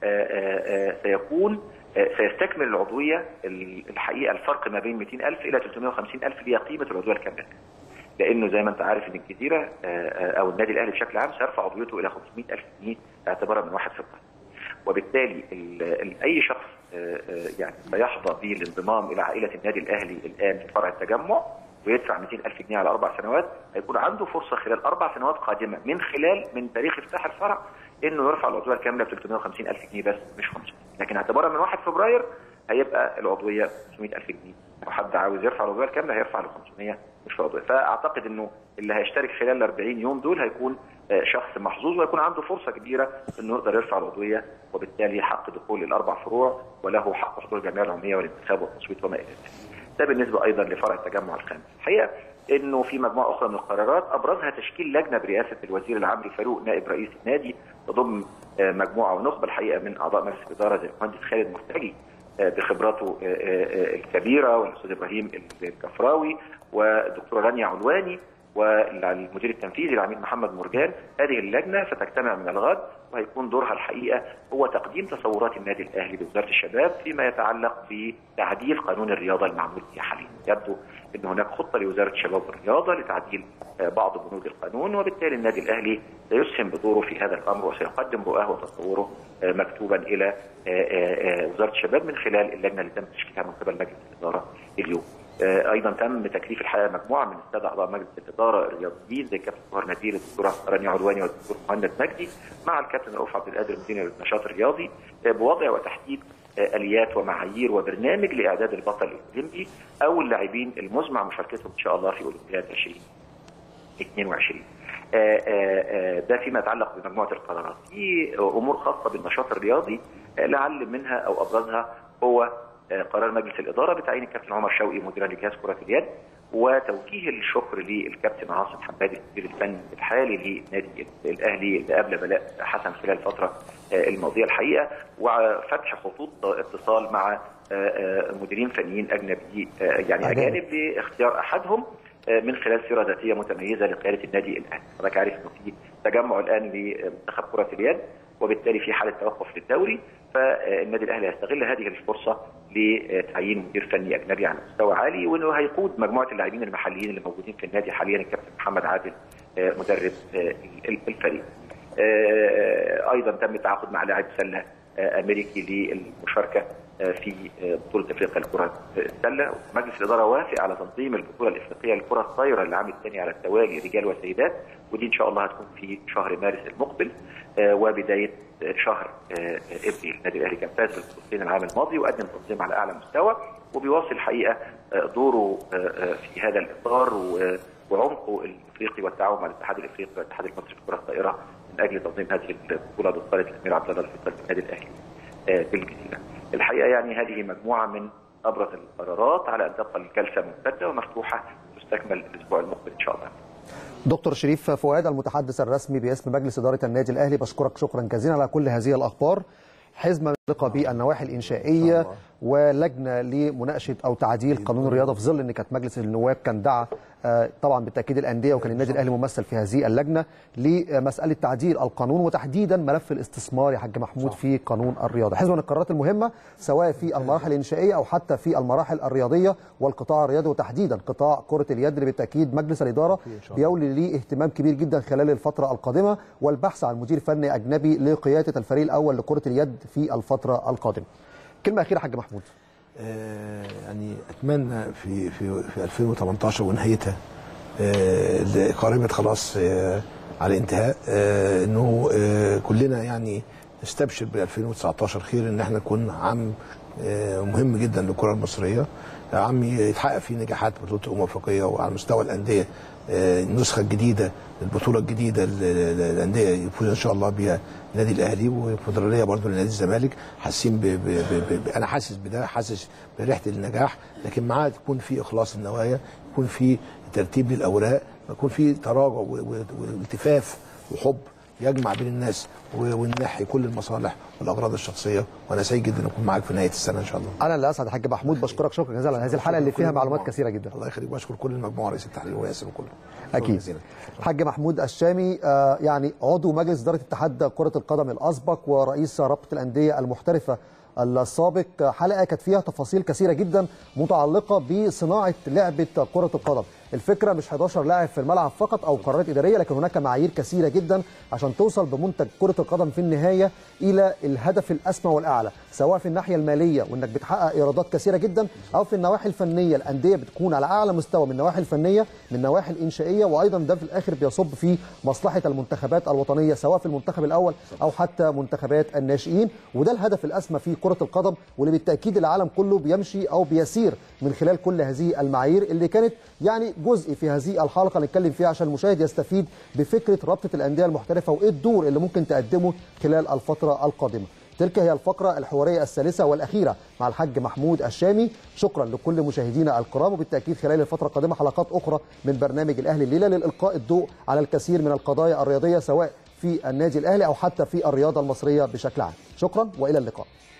سيستكمل العضوية. الحقيقة الفرق ما بين 200,000 إلى 350,000 اللي هي قيمة العضوية الكاملة، لأنه زي ما أنت عارف إن الجزيرة أو النادي الأهلي بشكل عام سيرفع عضويته إلى 500,000 جنيه اعتبارا من 1 فبراير. وبالتالي أي شخص يعني سيحظى بالانضمام الى عائله النادي الاهلي الان في فرع التجمع ويدفع 200,000 جنيه على 4 سنوات، هيكون عنده فرصه خلال 4 سنوات قادمه من تاريخ افتتاح الفرع انه يرفع العضويه الكامله ب 350,000 جنيه بس مش 500، لكن اعتبارا من 1 فبراير هيبقى العضويه 500,000 جنيه. لو حد عاوز يرفع العضويه الكامله هيرفع ل 500 مش عضويه. فاعتقد انه اللي هيشترك خلال ال 40 يوم دول هيكون شخص محظوظ ويكون عنده فرصه كبيره انه يقدر يرفع العضويه، وبالتالي حق دخول الاربع فروع وله حق حضور الجمعيه العموميه والانتخاب والتصويت وما الى ذلك. ده بالنسبه ايضا لفرع التجمع الخامس. الحقيقه انه في مجموعه اخرى من القرارات ابرزها تشكيل لجنه برئاسه الوزير العمري فاروق نائب رئيس النادي، تضم مجموعه ونخبه الحقيقه من اعضاء مجلس الاداره زي المهندس خالد مرتجي بخبراته الكبيره، والاستاذ ابراهيم الكفراوي، والدكتوره رانيا علواني، والمدير التنفيذي العميد محمد مرجان. هذه اللجنه ستجتمع من الغد، وهيكون دورها الحقيقه هو تقديم تصورات النادي الاهلي بوزاره الشباب فيما يتعلق بتعديل قانون الرياضه المعمول فيه حاليا. يبدو ان هناك خطه لوزاره الشباب والرياضه لتعديل بعض بنود القانون، وبالتالي النادي الاهلي سيسهم بدوره في هذا الامر وسيقدم رؤاه وتصوره مكتوبا الى وزاره الشباب من خلال اللجنه اللي تم تشكيلها من قبل مجلس الاداره اليوم. ايضا تم تكليف الحقيقه مجموعه من الساده اعضاء مجلس الاداره الرياضيين زي الكابتن طاهر نذير، الدكتوره رانيا علواني، والدكتور مهند مجدي، مع الكابتن رؤوف عبد القادر مدير النشاط الرياضي، بوضع وتحديد اليات ومعايير وبرنامج لاعداد البطل الاولمبي او اللاعبين المزمع مشاركتهم ان شاء الله في اولمبياد 2022. ده فيما يتعلق بمجموعه القرارات. في امور خاصه بالنشاط الرياضي لعل منها او ابرزها هو قرار مجلس الاداره بتعيين الكابتن عمر شوقي مديرا لجهاز كره اليد، وتوجيه الشكر للكابتن عاصم حمادي المدير الفني الحالي للنادي الاهلي اللي قبل بلاء حسن خلال الفتره الماضيه الحقيقه، وفتح خطوط اتصال مع مديرين فنيين اجنبي يعني اجانب لاختيار احدهم من خلال سيره ذاتيه متميزه لقياده النادي الاهلي. حضرتك عارف انه في تجمع الان لمنتخب كره اليد، وبالتالي في حاله توقف للدوري، فالنادي الاهلي هيستغل هذه الفرصه لتعيين مدير فني اجنبي على مستوى عالي، وانه هيقود مجموعه اللاعبين المحليين اللي موجودين في النادي حاليا الكابتن محمد عادل مدرب الفريق. ايضا تم التعاقد مع لاعب سله امريكي للمشاركه في بطوله افريقيا لكره السله. مجلس الاداره وافق على تنظيم البطوله الافريقيه للكره الطايره العام الثاني على التوالي رجال وسيدات، ودي ان شاء الله هتكون في شهر مارس المقبل وبدايه شهر ابريل. النادي الاهلي كان فاز بالبطولتين العام الماضي وقدم تنظيم على اعلى مستوى، وبيواصل الحقيقه دوره في هذا الاطار وعمقه الافريقي والتعاون مع الاتحاد الافريقي والاتحاد المصري لكره الطائره من اجل تنظيم هذه البطوله بقياده الامير عبد الله الفيصل بالنادي الاهلي بالجزيره. الحقيقه يعني هذه مجموعه من ابرز القرارات على ان تبقى الجلسه ممتده ومفتوحه تستكمل الاسبوع المقبل ان شاء الله. دكتور شريف فؤاد المتحدث الرسمي باسم مجلس اداره النادي الاهلي، بشكرك شكرا جزيلا على كل هذه الاخبار. حزمه متعلقه بالنواحي الانشائيه ولجنه لمناقشه او تعديل قانون الرياضه، في ظل ان كانت مجلس النواب كان دعا طبعا بالتاكيد الانديه، وكان النادي الاهلي ممثل في هذه اللجنه لمساله تعديل القانون وتحديدا ملف الاستثمار يا حاج محمود في قانون الرياضه. حزمه من القرارات المهمه سواء في المراحل الانشائيه او حتى في المراحل الرياضيه والقطاع الرياضي، وتحديدا قطاع كره اليد اللي بالتاكيد مجلس الاداره بيولي ليه اهتمام كبير جدا خلال الفتره القادمه، والبحث عن مدير فني اجنبي لقياده الفريق الاول لكره اليد في الفتره القادمه. كلمه اخيره حاج محمود. يعني اتمنى في 2018 ونهايتها اللي قربت خلاص على انتهاء، انه كلنا يعني نستبشر ب 2019 خير، ان احنا نكون عام مهم جدا للكره المصريه، عام يتحقق فيه نجاحات بطوله افريقيه، وعلى مستوى الانديه النسخه الجديده البطوله الجديده الانديه يفوز ان شاء الله بها النادي الاهلي، والكونفدراليه برضه لنادي الزمالك. حاسين انا حاسس بده، حاسس بريحه النجاح، لكن معاه تكون في اخلاص النوايا، يكون في ترتيب للاوراق، يكون في تراجع والتفاف وحب يجمع بين الناس وننحي كل المصالح والاغراض الشخصيه. وانا سعيد جدا اكون معاك في نهايه السنه ان شاء الله. انا اللي اسعد حاج محمود، بشكرك شكرا جزيلا على هذه الحلقه اللي فيها معلومات كثيره جدا. الله يخليك، واشكر كل المجموعه، رئيس التحرير وياسر وكله. اكيد. حاج محمود الشامي يعني عضو مجلس اداره اتحاد كره القدم الاسبق ورئيس رابطه الانديه المحترفه السابق. حلقه كانت فيها تفاصيل كثيره جدا متعلقه بصناعه لعبه كره القدم. الفكره مش 11 لاعب في الملعب فقط او قرارات اداريه، لكن هناك معايير كثيره جدا عشان توصل بمنتج كره القدم في النهايه الى الهدف الاسمى والاعلى، سواء في الناحيه الماليه وانك بتحقق ايرادات كثيره جدا، او في النواحي الفنيه الانديه بتكون على اعلى مستوى من النواحي الفنيه من النواحي الانشائيه، وايضا ده في الاخر بيصب في مصلحه المنتخبات الوطنيه سواء في المنتخب الاول او حتى منتخبات الناشئين. وده الهدف الاسمى في كره القدم، واللي بالتاكيد العالم كله بيمشي او بيسير من خلال كل هذه المعايير اللي كانت يعني جزء في هذه الحلقه نتكلم فيها عشان المشاهد يستفيد بفكره رابطه الانديه المحترفه وايه الدور اللي ممكن تقدمه خلال الفتره القادمه. تلك هي الفقره الحواريه الثالثه والاخيره مع الحاج محمود الشامي. شكرا لكل مشاهدينا الكرام، وبالتاكيد خلال الفتره القادمه حلقات اخرى من برنامج الاهلي الليله للالقاء الضوء على الكثير من القضايا الرياضيه سواء في النادي الاهلي او حتى في الرياضه المصريه بشكل عام. شكرا والى اللقاء.